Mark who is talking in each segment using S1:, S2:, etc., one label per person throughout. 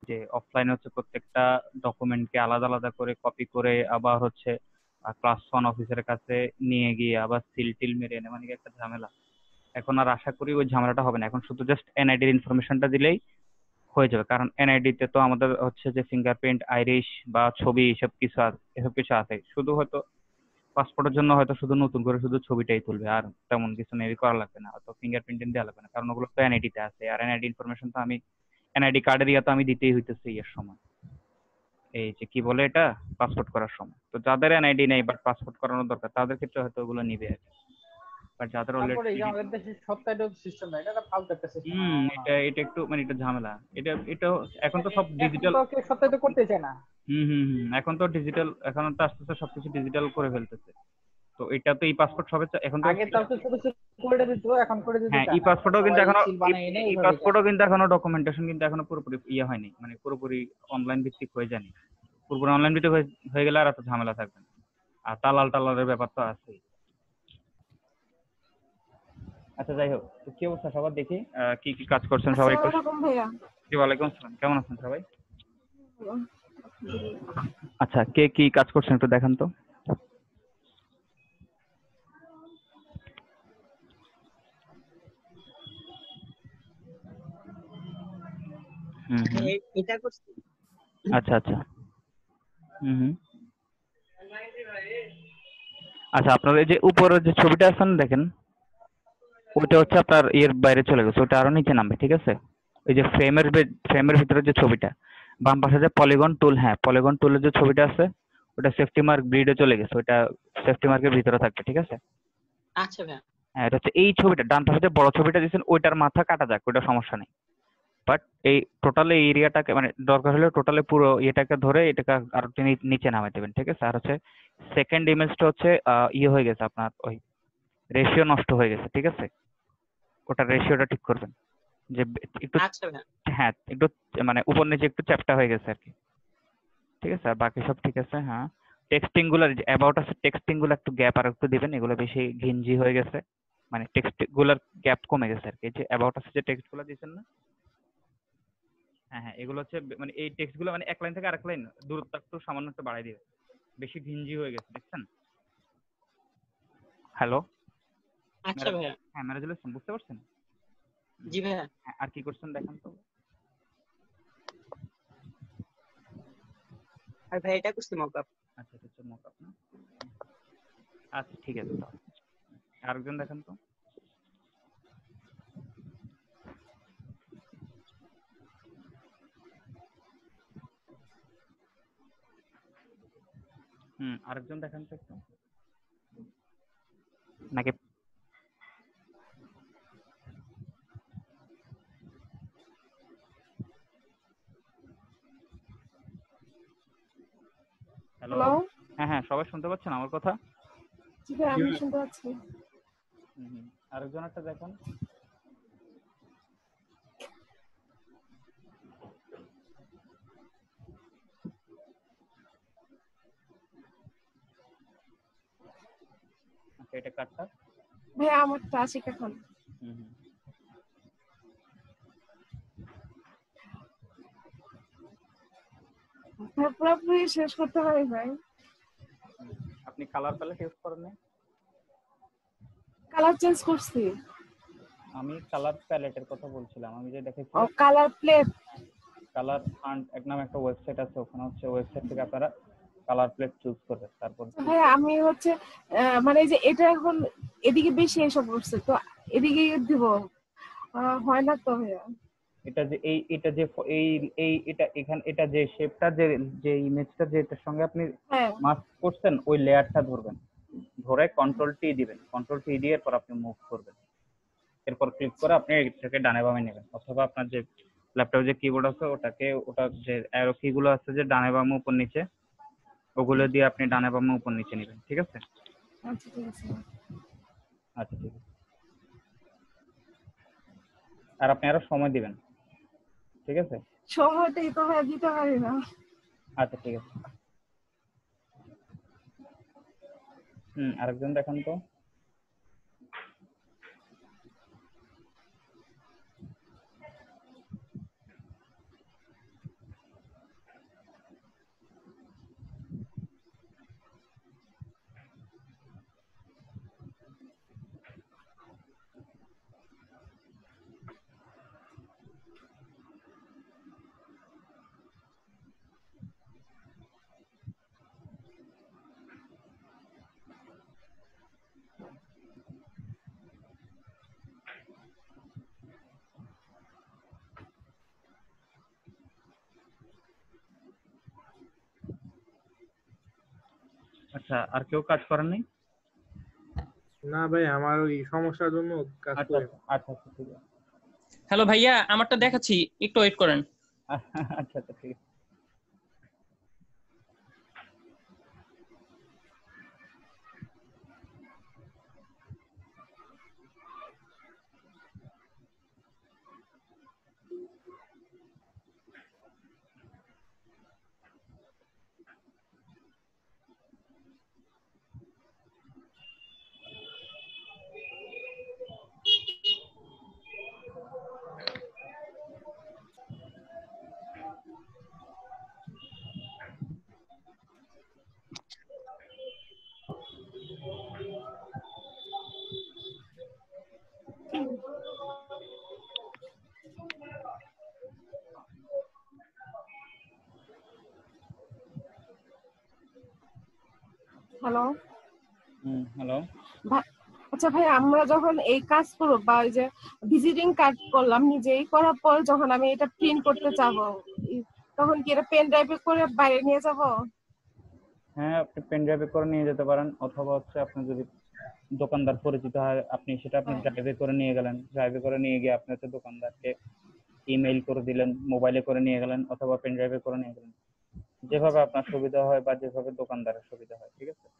S1: যে অফলাইনে হচ্ছে প্রত্যেকটা ডকুমেন্টকে আলাদা আলাদা করে কপি করে আবার হচ্ছে ক্লাস ওয়ান অফিসের কাছে নিয়ে গিয়ে আবার সিল টিল মেরে এনে মানে কি একটা ঝামেলা। এখন আর আশা করি ওই ঝামেলাটা হবে না, এখন শুধু জাস্ট এনআইডির ইনফরমেশনটা দিলেই হয়ে যাবে। কারণ এনআইডি তে তো আমাদের হচ্ছে যে ফিঙ্গারপ্রিন্ট, আইরিশ বা ছবি এসব কিছু আছে। শুধু হয়তো পাসপোর্টের জন্য হয়তো শুধু নতুন করে শুধু ছবিটাই তুলবে, আর তেমন কিছু মেবি করা লাগবে না, হয়তো ফিঙ্গারপ্রিন্ট দেওয়া লাগবে না, কারণ ওগুলো তো এনআইডি তে আছে। আর এনআইডি ইনফরমেশন তো আমি এনআইডি কার্ডে দিয়ে তো আমি দিতেই হইতেছে এর সময়, এই যে কি বলে এটা, পাসপোর্ট করার সময়। তো যাদের এনআইডি নেই বাট পাসপোর্ট করানোর দরকার তাদের ক্ষেত্রে হয়তো ওগুলো নিবে আর কি। বাট যাদের
S2: তারপরে এই যে
S1: অলরেডি,
S2: আমাদের দেশে সপ্তাহে সিস্টেম না, এটা একটা ফালতু একটা সিস্টেম আমার মনে
S1: এটা
S2: হয়।
S1: এটা একটু মানে এটা ঝামেলা। এটা এখন তো সব
S2: এখন
S1: ডিজিটাল।
S2: তো কেউ সপ্তাহে করতে চায় না।
S1: এখন তো ডিজিটাল, এখন তো আস্তে আস্তে সবকিছু ডিজিটাল করে ফেলতেছে। তো এটা তো ই পাসপোর্ট সবে এখন তো।
S2: আগে তাও তো ছোট ছোট করে দিত, এখন করে দিতে
S1: হ্যাঁ, ই
S2: চায় না, এখন
S1: পাসপোর্টও কিন্তু
S2: সবাই
S1: এখনো
S2: সিল বানায় এনে
S1: ই
S2: ওইভাবেই করে।
S1: পাসপোর্টও কিন্তু এখনো ডকুমেন্টেশন কিন্তু এখনো পুরোপুরি ইয়ে হয়নি, মানে পুরোপুরি অনলাইন ভিত্তিক হয়ে যায়নি। পুরোপুরি অনলাইন ভিত্তিক হয়ে গেলে আর এত ঝামেলা থাকবে না। আর দালাল টালালের ব্যাপার তো আছেই। আচ্ছা যাই হোক, তো কি অবস্থা সবার দেখি, কি কি কাজ করছেন সবাই একটু।
S3: আসসালামু আলাইকুম ভাইয়া।
S1: জি ওয়ালাইকুম আসসালাম, কেমন আছেন সবাই?
S3: আলহামদুলিল্লাহ।
S1: আচ্ছা, কে কি কাজ করছেন একটু দেখান তো। হুম হুম।
S4: এটা করছি।
S1: আচ্ছা আচ্ছা। হুম হুম। আচ্ছা, আপনার এই যে উপরের যে ছবিটা আছে না দেখেন, ওইটা হচ্ছে আপনার এর বাইরে চলে গেছে, ওটা আরো নিচে নামবে, ঠিক আছে? ওই যে ফ্রেমের ভিতরে যে ছবিটা, বাম পাশে যে পলিগন টুল, হ্যাঁ পলিগন টুলের যে ছবিটা আছে, ওটা সেফটি মার্ক গ্রিডে চলে গেছে, ওটা সেফটি মার্কের ভিতরে থাকবে, ঠিক আছে?
S4: আচ্ছা ভাইয়া।
S1: হ্যাঁ, এটা হচ্ছে এই ছবিটা, ডান পাশে যে বড় ছবিটা দিয়েছেন ওইটার মাথা কাটা যাক, ওইটা সমস্যা নেই। বাট এই টোটাল এই এরিয়াটাকে মানে দরকার হলে টোটালে পুরো এটাকে ধরে এটাকে আর একটু নিচে নামাই দেবেন, ঠিক আছে? আর হচ্ছে সেকেন্ড ইমেজটা হচ্ছে ইয়ে হয়ে গেছে আপনার, ওই রেশিও নষ্ট হয়ে গেছে, ঠিক আছে? ওটা রেশিওটা ঠিক করবেন, যে একটু,
S4: আচ্ছা ভাইয়া।
S1: হ্যাঁ একটু মানে উপর নিচে একটু চ্যাপ্টা হয়ে গেছে আর কি, ঠিক আছে? আর বাকি সব ঠিক আছে। হ্যাঁ, টেক্সটিং গুলো অ্যাবাউট আছে, টেক্সটিং গুলো একটু গ্যাপ আর একটু দিবেন, এগুলো বেশি ঘিঞ্জি হয়ে গেছে, মানে টেক্সট গুলার গ্যাপ কমে গেছে আর কি। এই যে অ্যাবাউট আছে যে টেক্সট গুলো দিয়েছেন না, হ্যাঁ হ্যাঁ, এগুলো হচ্ছে মানে এই টেক্সট গুলো মানে এক লাইন থেকে আরেক লাইন দূরত্ব একটু সামান্য একটু বাড়াই দিবে, বেশি ঘিঞ্জি হয়ে গেছে, দেখছেন? হ্যালো,
S4: আচ্ছা ভাইয়া।
S1: হ্যাঁ ম্যানেজ হোসেন, বুঝতে পারছেন?
S4: জি ভাইয়া।
S1: হ্যাঁ, আর কি করছেন দেখান তো।
S4: আর ভাই এটা করছি মকআপ।
S1: আচ্ছা, এটা হচ্ছে মক আপ না? আচ্ছা ঠিক আছে, তাহলে আরেকজন দেখান তো। আরেকজন দেখান তো একটু, নাকি? হ্যালো।
S3: হ্যালো।
S1: হ্যাঁ হ্যাঁ, সবাই শুনতে পাচ্ছেন আমার কথা?
S3: জি ভাই, আমি শুনতে পাচ্ছি।
S1: হুম, আরেকজন একটা দেখান। আচ্ছা, এটা কাটটা।
S3: ভাইয়া আমারটা আশিক এখন।
S1: হুম হুম।
S3: ভাই পুরোপুরি শেষ করতে হবে ভাই।
S1: আপনি কালার প্যালেট ইউজ করেন না?
S3: কালার চেঞ্জ করছি।
S1: আমি কালার প্যালেটের কথা বলছিলাম, আমি যে
S3: ও
S1: দেখেছিলাম
S3: কালার প্লেট।
S1: কালার হান্ট এক নামে একটা ওয়েবসাইট আছে, ওখানে হচ্ছে ওয়েবসাইট থেকে আপনারা কালার প্লেট চুজ করবেন, তারপর
S3: ভাইয়া আমি হচ্ছে মানে এই যে এটা এখন এদিকে বেশি এসব করছে তো এদিকে দিব, হয় না তো ভাইয়া।
S1: এটা যে এটা যে এই এই এটা এখানে এটা যে শেপটা যে যে ইমেজটা যেটার সঙ্গে আপনি
S3: হ্যাঁ।
S1: মাস্ক করছেন ওই লেয়ারটা ধরবেন, ধরে কন্ট্রোল টি দিবেন, কন্ট্রোল টি দিয়ে এরপর আপনি মুভ করবেন, এরপর ক্লিক করে আপনি এটাকে ডানে বামে নেবেন, অথবা আপনার যে ল্যাপটপে যে কিবোর্ড আছে ওটাকে, ওটা যে অ্যারো কি গুলো আছে যে ডানে বামে উপর নিচে, ওগুলো দিয়ে আপনি ডানে বামে উপর নিচে নেবেন, ঠিক আছে?
S3: আচ্ছা ঠিক আছে।
S1: আচ্ছা ঠিক আছে। আর আপনি আরো সময় দিবেন, ঠিক আছে?
S3: সময়টাই তো ভাইয়া দিতে পারি না।
S1: আচ্ছা ঠিক আছে। আরেকজন দেখান তো। আচ্ছা, আর কেউ কাজ করেন নাই?
S5: না ভাই, আমার ওই সমস্যার জন্য কাজ
S1: আচ্ছা
S5: করি।
S1: আচ্ছা আচ্ছা, ঠিক আছে।
S6: হ্যালো ভাইয়া, আমারটা দেখাচ্ছি, একটু ওয়েট করেন।
S1: আচ্ছা আচ্ছা, ঠিক আছে।
S3: হ্যালো।
S1: হ্যালো।
S3: আচ্ছা ভাই, আমরা যখন এই কাজ করবো বা ওই যে ভিজিটিং কার্ড করলাম নিজেই, করার পর যখন আমি এটা প্রিন্ট করতে চাবো, তখন কি এটা পেন ড্রাইভে করে বাইরে নিয়ে যাব?
S1: হ্যাঁ, আপনি পেন ড্রাইভে করে নিয়ে যেতে পারেন, অথবা হচ্ছে আপনি যদি দোকানদার পরিচিত হয়, আপনি ড্রাইভে করে নিয়ে গেলেন, ড্রাইভে করে নিয়ে গিয়ে আপনি হচ্ছে দোকানদারকে ইমেইল করে দিলেন, মোবাইলে করে নিয়ে গেলেন, অথবা পেন ড্রাইভে করে নিয়ে গেলেন, যেভাবে আপনার সুবিধা হয় বা যেভাবে দোকানদারের সুবিধা হয়, ঠিক আছে?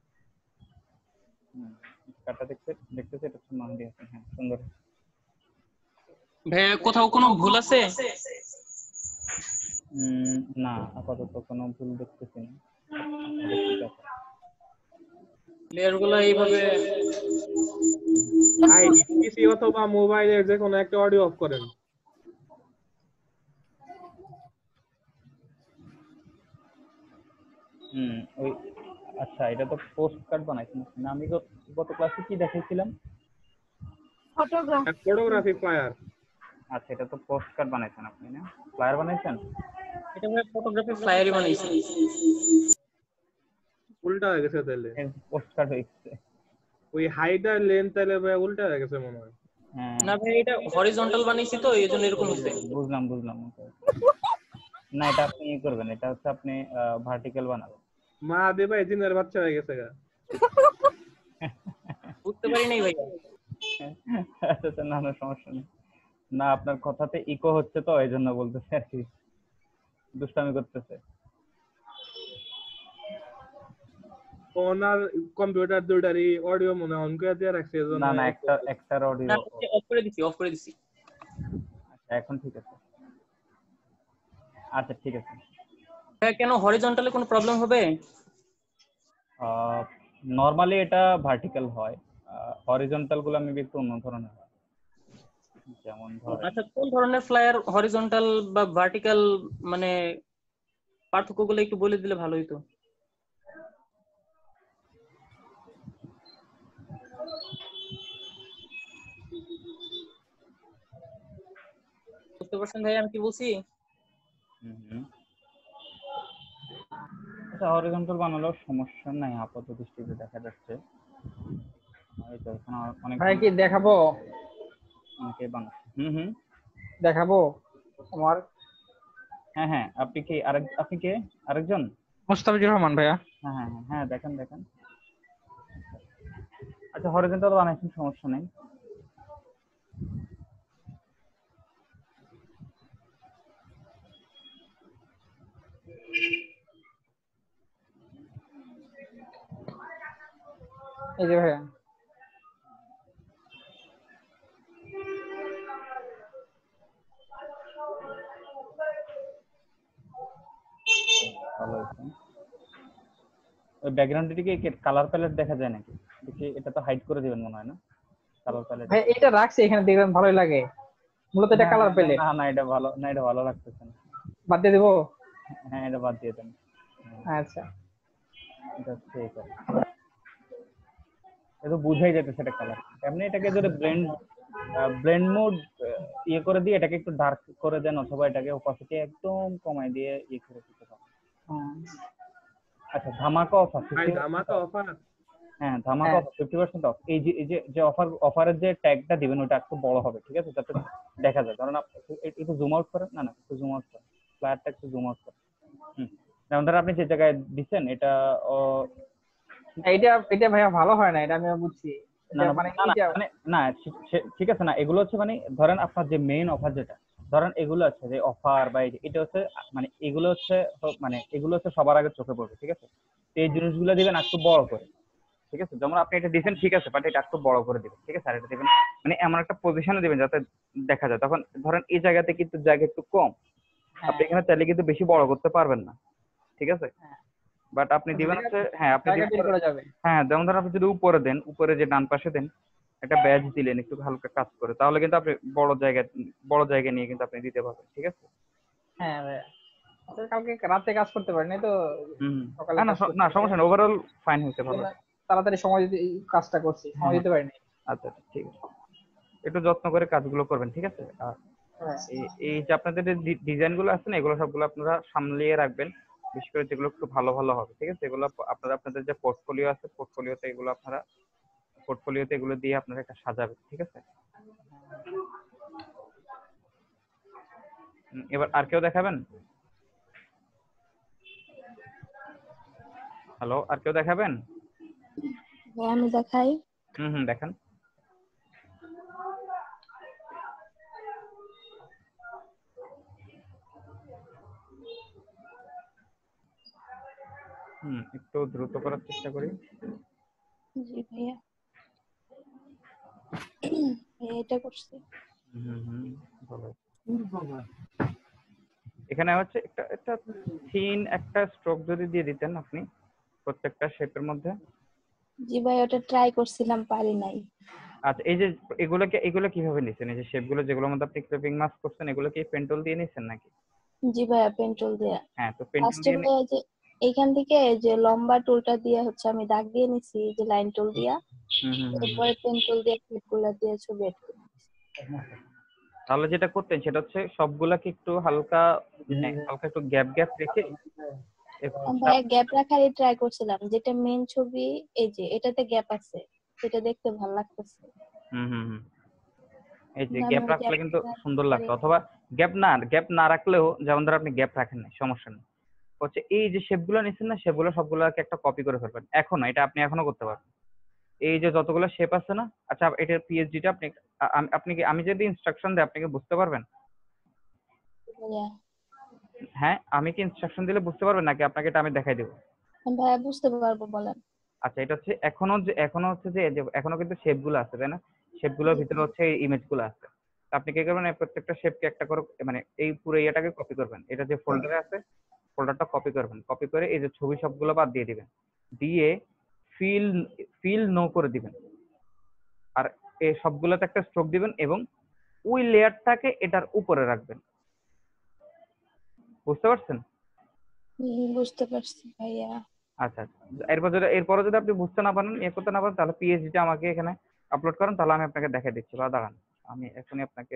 S1: কার্ডটা দেখতেছি, এটা হচ্ছে মাহদি হাসান। হ্যাঁ, সুন্দর।
S6: ভাইয়া কোথাও কোনো ভুল আছে?
S1: না, আপাতত কোনো ভুল দেখতেছি না।
S6: প্লেয়ার গুলো এইভাবে
S5: ভাই পিসি অথবা মোবাইলের যে কোনো একটা অডিও অফ করেন।
S1: ওই আচ্ছা, এটা তো পোস্ট কার্ড বানাইছেন না? আমি গত ক্লাসে কি দেখাইছিলাম?
S5: Photography flyer.
S1: আচ্ছা, এটা তো পোস্ট কার্ড বানাইছেন আপনি, না ফ্লায়ার বানাইছেন?
S6: এটা ভাই ফটোগ্রাফি ফ্লায়ারই বানাইছি।
S5: উল্টা হয়ে গেছে তাহলে।
S1: পোস্ট কার্ড হইছে।
S5: ওই হাইট আর লেন্থ তাহলে ভাই উল্টা হয়ে গেছে মনে হয়।
S6: না ভাই, এটা হরিজন্টাল বানাইছি তো এইজন্য এরকম হচ্ছে।
S1: বুঝলাম। না, এটা আপনি করবেন, এটা হচ্ছে আপনি ভার্টিক্যাল বানাবেন।
S5: মা দে ভাই জিনের বাচ্চা হয়ে গেছে গা।
S6: বুঝতে পারি নাই ভাই।
S1: আচ্ছা, না সমস্যা নেই। না, আপনার কথাতে ইকো হচ্ছে তো, এই জন্য বলতেছে আর কি, দুষ্টামি করতেছে।
S5: ওনার কম্পিউটার দুটারই অডিও মনে অন করে দিয়ে রাখছে এজন্য।
S1: না, একটার অডিও
S6: অফ করে দিছি।
S1: আচ্ছা, এখন ঠিক আছে। আচ্ছা, ঠিক আছে।
S6: ভাই কেন হরিজন্টালে কোনো প্রবলেম হবে?
S1: নরমালি এটা ভার্টিক্যাল হয়, হরিজন্টাল গুলো মেবি একটু অন্য ধরনের হয়। যেমন ধরেন,
S6: আচ্ছা, কোন ধরনের ফ্লায়ার হরিজন্টাল বা ভার্টিক্যাল, মানে পার্থক্যগুলো একটু বলে দিলে ভালো হতো। বুঝতে পারছেন ভাই আমি কি বলছি?
S1: আচ্ছা, হরিজন্টাল বানালেও সমস্যা নাই, আপাতত দৃষ্টিতে দেখা যাচ্ছে। এই তো এখানে অনেক
S2: ভাই কি দেখাবো?
S1: অনেকে বানাচ্ছে।
S2: দেখাবো আমার।
S1: হ্যাঁ, আপনি কে আরেকজন?
S2: মুস্তাফিজুর রহমান ভাইয়া।
S1: হ্যাঁ, দেখেন। আচ্ছা, হরিজন্টাল বানাইছেন, সমস্যা নেই।
S2: এই যে ভাইয়া,
S1: ভালো হয়েছে। ওই ব্যাকগ্রাউন্ডটিকে কালার প্যালেট দেখা যায় নাকি? দেখি, এটা তো হাইড করে দিবেন মনে হয়, না? কালার প্যালেট
S2: ভাই এটা রাখছি এখানে, দেখবেন ভালোই লাগে। মূলত এটা কালার প্যালেট।
S1: না, এটা ভালো লাগতেছে না।
S2: বাদ দিয়ে দেবো?
S1: হ্যাঁ, এটা বাদ দিয়ে দেন।
S2: আচ্ছা,
S1: এটা ঠিক আছে, এটা বুঝাই যেতেছে এটা কালার। এমনি এটাকে যদি ব্লেন্ড মোড ইয়ে করে দিয়ে এটাকে একটু ডার্ক করে দেন, অথবা এটাকে ওপাসিটি একদম কমাই দিয়ে ইয়ে করে দিতে পারেন। আচ্ছা, ধামাকা অফার।
S5: ধামাকা অফার।
S1: হ্যাঁ, ধামাকা অফার 50% অফ। এই যে অফারের যে ট্যাগটা দিবেন ওটা একটু বড় হবে, ঠিক আছে, যাতে দেখা যায়। কারণ একটু জুম আউট করেন। না, একটু জুম আউট করেন, ফ্ল্যাটটা একটু জুম আউট করেন। যেমন ধর আপনি যে জায়গায় দিচ্ছেন এটা
S2: এটা এটা ভাইয়া ভালো হয় না, এটা আমি বুঝছি।
S1: না
S2: এটা
S1: না
S2: মানে
S1: না না,
S2: এটা
S1: মানে না ঠিক আছে না, এগুলো হচ্ছে মানে ধরেন আপনার যে মেইন অফার যেটা, ধরেন এগুলো আছে যে অফার বা এটা হচ্ছে মানে এগুলো হচ্ছে মানে এগুলো হচ্ছে সবার আগে চোখে পড়বে, ঠিক আছে? তো এই জিনিসগুলো দিবেন একটু বড় করে, ঠিক আছে? যেমন আপনি এটা দিবেন ঠিক আছে, বাট এটা একটু বড় করে দিবেন, ঠিক আছে? আর এটা দিবেন মানে এমন একটা পজিশনে দিবেন যাতে দেখা যায়। তখন ধরেন এই জায়গাতে কিন্তু জায়গা একটু কম, আপনি
S2: হ্যাঁ
S1: এখানে চাইলে কিন্তু বেশি বড় করতে পারবেন না, ঠিক আছে?
S2: হ্যাঁ,
S1: বাট আপনি দিবেন
S2: জায়গা
S1: হচ্ছে, হ্যাঁ আপনি
S2: জায়গা
S1: দিবেন
S2: বের করা যাবে।
S1: হ্যাঁ, যেমন ধরেন আপনি যদি উপরে দেন, উপরে যে ডান পাশে দেন একটা ব্যাজ দিলেন একটু হালকা কাজ করে, তাহলে কিন্তু আপনি বড় জায়গা নিয়ে কিন্তু আপনি দিতে পারবেন, ঠিক আছে?
S2: হ্যাঁ ভাইয়া, আচ্ছা, কালকে রাতে কাজ করতে পারি নাই তো,
S1: হুম।
S2: সকালে
S1: না না
S2: কাজ করতে
S1: না,
S2: হবে।
S1: সমস্যা নেই, ওভারঅল ফাইন হয়েছে,
S2: এই
S1: ভালো।
S2: জন্য তাড়াতাড়ি সময় দিতে এই কাজটা করছি, সময়
S1: হ্যাঁ,
S2: দিতে পারিনি।
S1: আচ্ছা আচ্ছা, ঠিক আছে। একটু যত্ন করে কাজগুলো করবেন, ঠিক আছে? আর
S2: হ্যাঁ
S1: এই যে আপনাদের যে ডিজাইন গুলো আছে না, এগুলো সবগুলো আপনারা সামলিয়ে রাখবেন, বিশেষ করে যেগুলো একটু ভালো ভালো হবে, ঠিক আছে? এগুলো আপনারা আপনাদের যে পোর্টফোলিও আছে, পোর্টফোলিওতে এগুলো দিয়ে আপনারা একটা সাজাবেন, ঠিক আছে? এবার আর কেউ দেখাবেন? হ্যালো, আর কেউ দেখাবেন?
S7: হ্যাঁ, আমি দেখাই।
S1: হুম, দেখান। একটু দ্রুত করার চেষ্টা করি।
S7: জি ভাইয়া, ভাইয়া এটা করছি।
S1: হুম, ভালো। এখানে হচ্ছে একটা একটা থিন একটা স্ট্রোক যদি দিয়ে দিতেন আপনি প্রত্যেকটা শেপের মধ্যে।
S7: জি ভাই, ওটা ট্রাই করছিলাম, পারি নাই।
S1: আচ্ছা, এই যে এগুলো কিভাবে নিছেন? এই যে শেপগুলো যেগুলোর মধ্যে আপনি ক্লিপিং মাস্ক করছেন, এগুলো কি পেন্টুল দিয়ে নিছেন নাকি?
S7: জি ভাইয়া, পেন্টুল দিয়ে।
S1: হ্যাঁ, তো পেন্টুল
S7: ফার্স্টে
S1: দিয়ে
S7: ভাইয়া যে এইখান থেকে এই যে লম্বা টুলটা দিয়ে হচ্ছে আমি দাগ দিয়ে নিছি, এই যে লাইন টুল দিয়া।
S1: হুম।
S7: এরপরে পেন্টুল দিয়ে ক্লিপগুলা দিয়ে ছবি এড করি।
S1: তাহলে যেটা করতেন সেটা হচ্ছে সবগুলাকে একটু হালকা মানে হালকা একটু গ্যাপ গ্যাপ রেখে
S7: ভাইয়া গ্যাপ রাখারই ট্রাই করছিলাম, যেটা মেন ছবি, এই যে এটাতে গ্যাপ আছে, এটা দেখতে ভালো লাগতেছে।
S1: হুম। এই যে
S7: কিন্তু আমি
S1: গ্যাপ
S7: ওই
S1: রাখলে কিন্তু
S7: গ্যাপটা
S1: সুন্দর
S7: পারি
S1: লাগতো,
S7: না।
S1: অথবা গ্যাপ না রাখলেও যেমন ধর আপনি গ্যাপ রাখেন না, সমস্যা নেই। হচ্ছে এই যে শেপগুলো নিচ্ছেন না, সেগুলো সবগুলোকে একটা কপি করে ফেলবেন এখনো, এটা আপনি এখনো করতে পারবেন। এই যে যতগুলো শেপ আছে না, আচ্ছা এটার পিএইচডিটা আপনি আপনি কি আমি যদি ইনস্ট্রাকশন দিই আপনি কি বুঝতে পারবেন?
S7: ভাইয়া,
S1: হ্যাঁ, আমি কি ইনস্ট্রাকশন দিলে বুঝতে পারবেন নাকি আপনাকে এটা আমি দেখাই দেবো?
S7: ভাইয়া বুঝতে পারবো, বলেন।
S1: আচ্ছা, এটা হচ্ছে এখনো হচ্ছে যে এখনো কিন্তু শেপ গুলো আছে, তাই না? শেপ গুলোর
S7: জি
S1: ভিতরে
S7: জি।
S1: হচ্ছে ইমেজ গুলো আছে। তো আপনি কি করবেন, এই প্রত্যেকটা শেপকে একটা করে মানে এই পুরো ইয়েটাকে কপি করবেন, এটা যে ফোল্ডারে আছে ফোল্ডারটা কপি করবেন, কপি করে এই যে ছবি সবগুলো বাদ দিয়ে দিবেন, দিয়ে ফিল ফিল নো করে দিবেন। আর এই সবগুলোতে একটা স্ট্রোক দিবেন এবং ওই লেয়ারটাকে এটার উপরে রাখবেন। বুঝতে পারছেন?
S7: বুঝতে পারছি ভাইয়া।
S1: আচ্ছা আচ্ছা। এরপরে যদি আপনি বুঝতে না পারেন, ইয়ে করতে না পারেন, তাহলে পিএইচডিটা আমাকে এখানে আপলোড করেন, তাহলে আমি আপনাকে দেখাই দিচ্ছি। বা দাঁড়ান, আমি এখনই আপনাকে,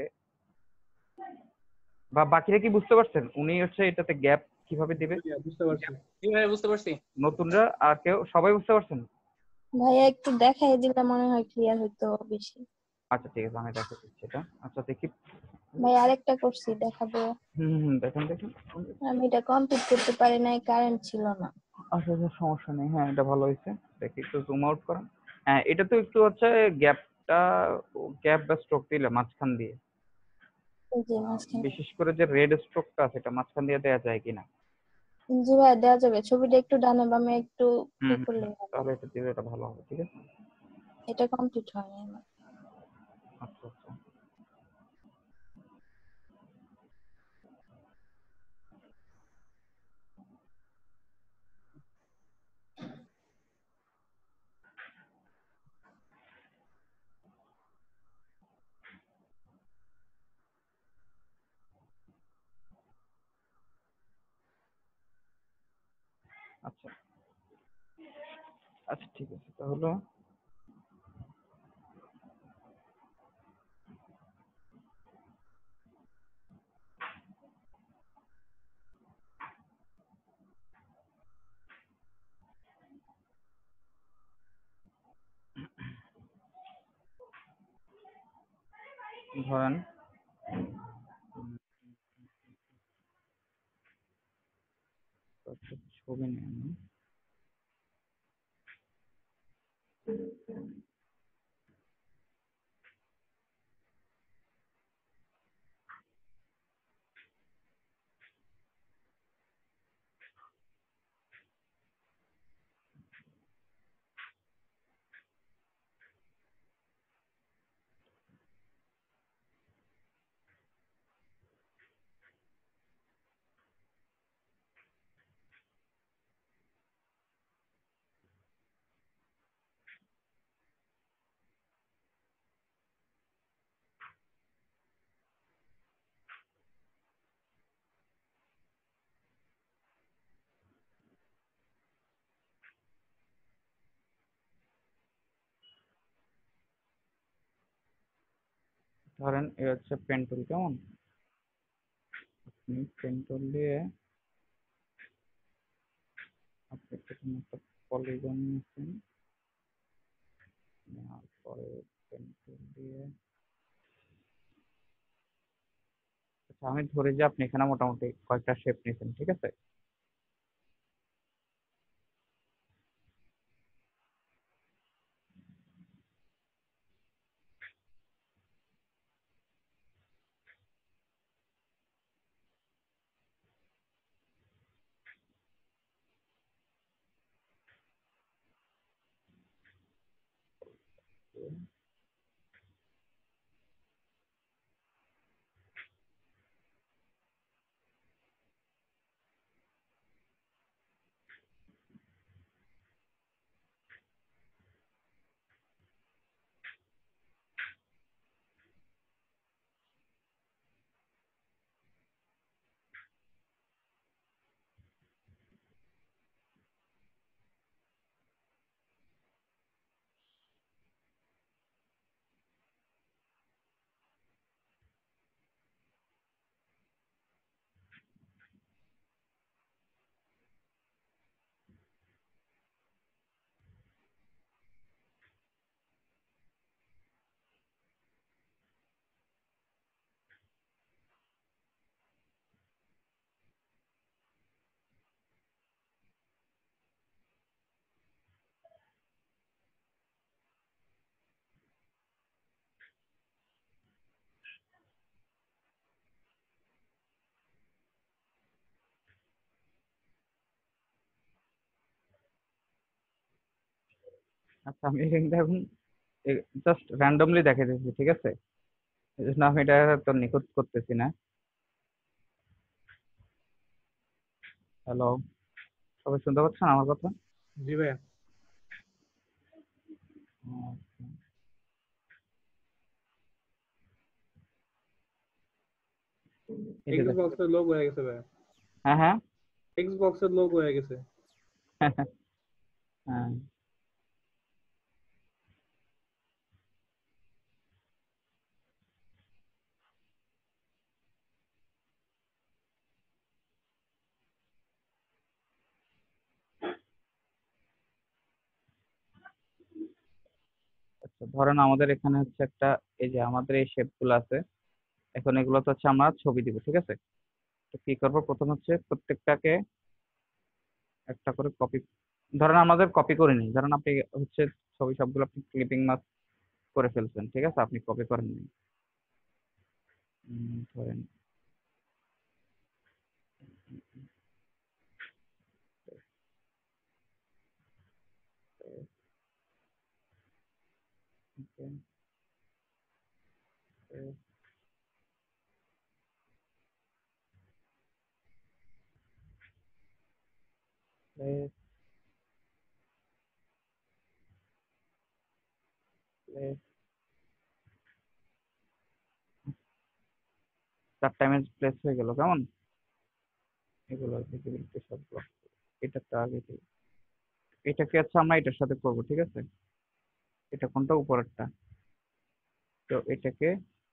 S1: বা বাকিরা কি বুঝতে পারছেন উনি হচ্ছে এটাতে গ্যাপ কিভাবে দিবে?
S5: বুঝতে পারছি।
S6: জি ভাই, বুঝতে পারছি।
S1: নতুনরা আর কেউ সবাই বুঝতে পারছেন?
S7: ভাইয়া একটু দেখাই দিলে মনে হয় ক্লিয়ার হইতো বেশি।
S1: আচ্ছা ঠিক আছে, আমি দেখাই দিচ্ছি এটা। আচ্ছা দেখি।
S7: ভাই আরেকটা করছি, দেখাবো।
S1: দেখেন দেখেন।
S7: আমি এটা কমপ্লিট করতে পারি নাই, কারেন্ট ছিল না।
S1: আচ্ছা আচ্ছা, সমস্যা নেই। হ্যাঁ, এটা ভালো হয়েছে। দেখি একটু জুম আউট করেন। হ্যাঁ, এটা তো একটু হচ্ছে গ্যাপটা, গ্যাপ বা স্ট্রোক দিলে মাঝখান দিয়ে,
S7: এই যে মাঝখানে।
S1: বিশেষ করে যে রেড স্ট্রোকটা আছে এটা মাঝখান দিয়ে দেওয়া যায় কিনা।
S7: জি ভাইয়া, দেওয়া যাবে, ছবিটা একটু ডানে বামে একটু
S1: হুম
S7: করলেই হবে।
S1: তাহলে এটা দিলে এটা ভালো হবে, ঠিক আছে?
S7: এটা কমপ্লিট হয়নি আমার।
S1: আচ্ছা আচ্ছা। আচ্ছা আচ্ছা, ঠিক আছে তাহলে। ধরেন একটা ছবি নিয়ে নিই। ধরেন এই হচ্ছে পেন টুল, কেমন? আপনি পেন টুল দিয়ে আপনি প্রথমে একটা পলিগন নিচ্ছেন, নেওয়ার পরে পেন টুল দিয়ে আচ্ছা আমি ধরি যে আপনি এখানে মোটামুটি কয়েকটা শেপ নিয়েছেন, ঠিক আছে? আচ্ছা আমি কিন্তু এখন জাস্ট র্যান্ডমলি দেখে দিচ্ছি, ঠিক আছে? এই জন্য আমি এটা তো নিখুঁত করতেছি না। হ্যালো, সবাই শুনতে পাচ্ছেন আমার কথা?
S5: জি ভাইয়া।
S1: আচ্ছা, এই যে দেখেন।
S5: এক্সবক্সের লোগো হয়ে গেছে ভাইয়া।
S1: হ্যাঁ হ্যাঁ
S5: এক্সবক্সের লোগো হয়ে গেছে।
S1: হ্যাঁ আচ্ছা ধরেন আমাদের এখানে হচ্ছে একটা, এই যে আমাদের এই শেপ গুলো আছে, এখন এগুলো তো হচ্ছে আমরা ছবি দিব, ঠিক আছে? তো কি করবো, প্রথম হচ্ছে প্রত্যেকটাকে একটা করে কপি, ধরেন আমাদের কপি করে নিই, ধরেন আপনি হচ্ছে ছবি সবগুলো আপনি ক্লিপিং মাস্ক করে ফেলছেন, ঠিক আছে? আপনি কপি করেন নি। ধরেন চারটা ইমেজ প্লেস হয়ে গেল, কেমন? এগুলো ভিজিবিলিটি সব ব্লক, এটা তো আগে দিই। এটাকে হচ্ছে আমরা এটার সাথে করব, ঠিক আছে? এটা কোনটা, উপরেরটা। তো এটাকে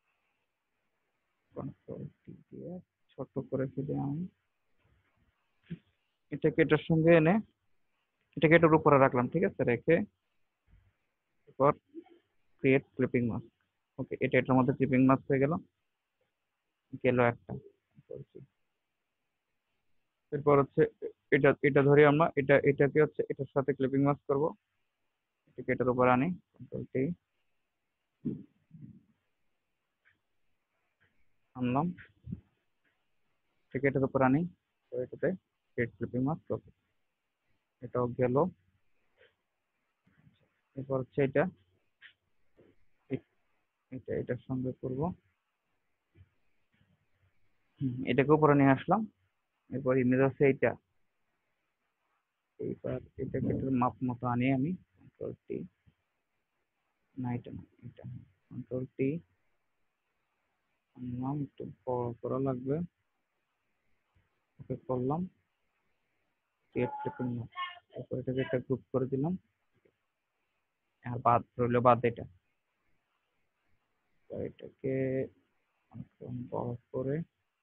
S1: কন্ট্রোল টি দিয়ে ছোট করে ফেলে আমি এটাকে এটার সঙ্গে এনে এটাকে এটার উপরে রাখলাম, ঠিক আছে? রেখে এরপর ক্রিয়েট ক্লিপিং মাস্ক। ওকে, এটা এটার মধ্যে ক্লিপিং মাস্ক হয়ে গেল, গেল একটা। এরপর হচ্ছে এটা এটা ধরে আমরা এটাকে হচ্ছে এটার সাথে ক্লিপিং মাস্ক করব, এটাকে এটার উপর আনি, কন্ট্রোল টি আনলাম, এটাকে এটার উপর আনি, তো এটাতে ক্রিয়েট ক্লিপিং মাস্ক। ওকে, এটাও গেল। এরপর হচ্ছে এটা এটা এটার সঙ্গে করব, এটাকে উপরে নিয়ে আসলাম। এরপর ইমেজ আছে এইটা, এইবার এটাকে এটার মাপ মতো আনি আমি, কন্ট্রোল টি, না এটা না, এটা কন্ট্রোল টি আনলাম, একটু বড় করা লাগবে। ওকে করলাম, ক্রিয়েট ক্লিপিং মাস্ক। এরপর এটাকে একটা গ্রুপ করে দিলাম, আর বাদ রইলো বাদ এটা। এটাকে একদম বড় করে,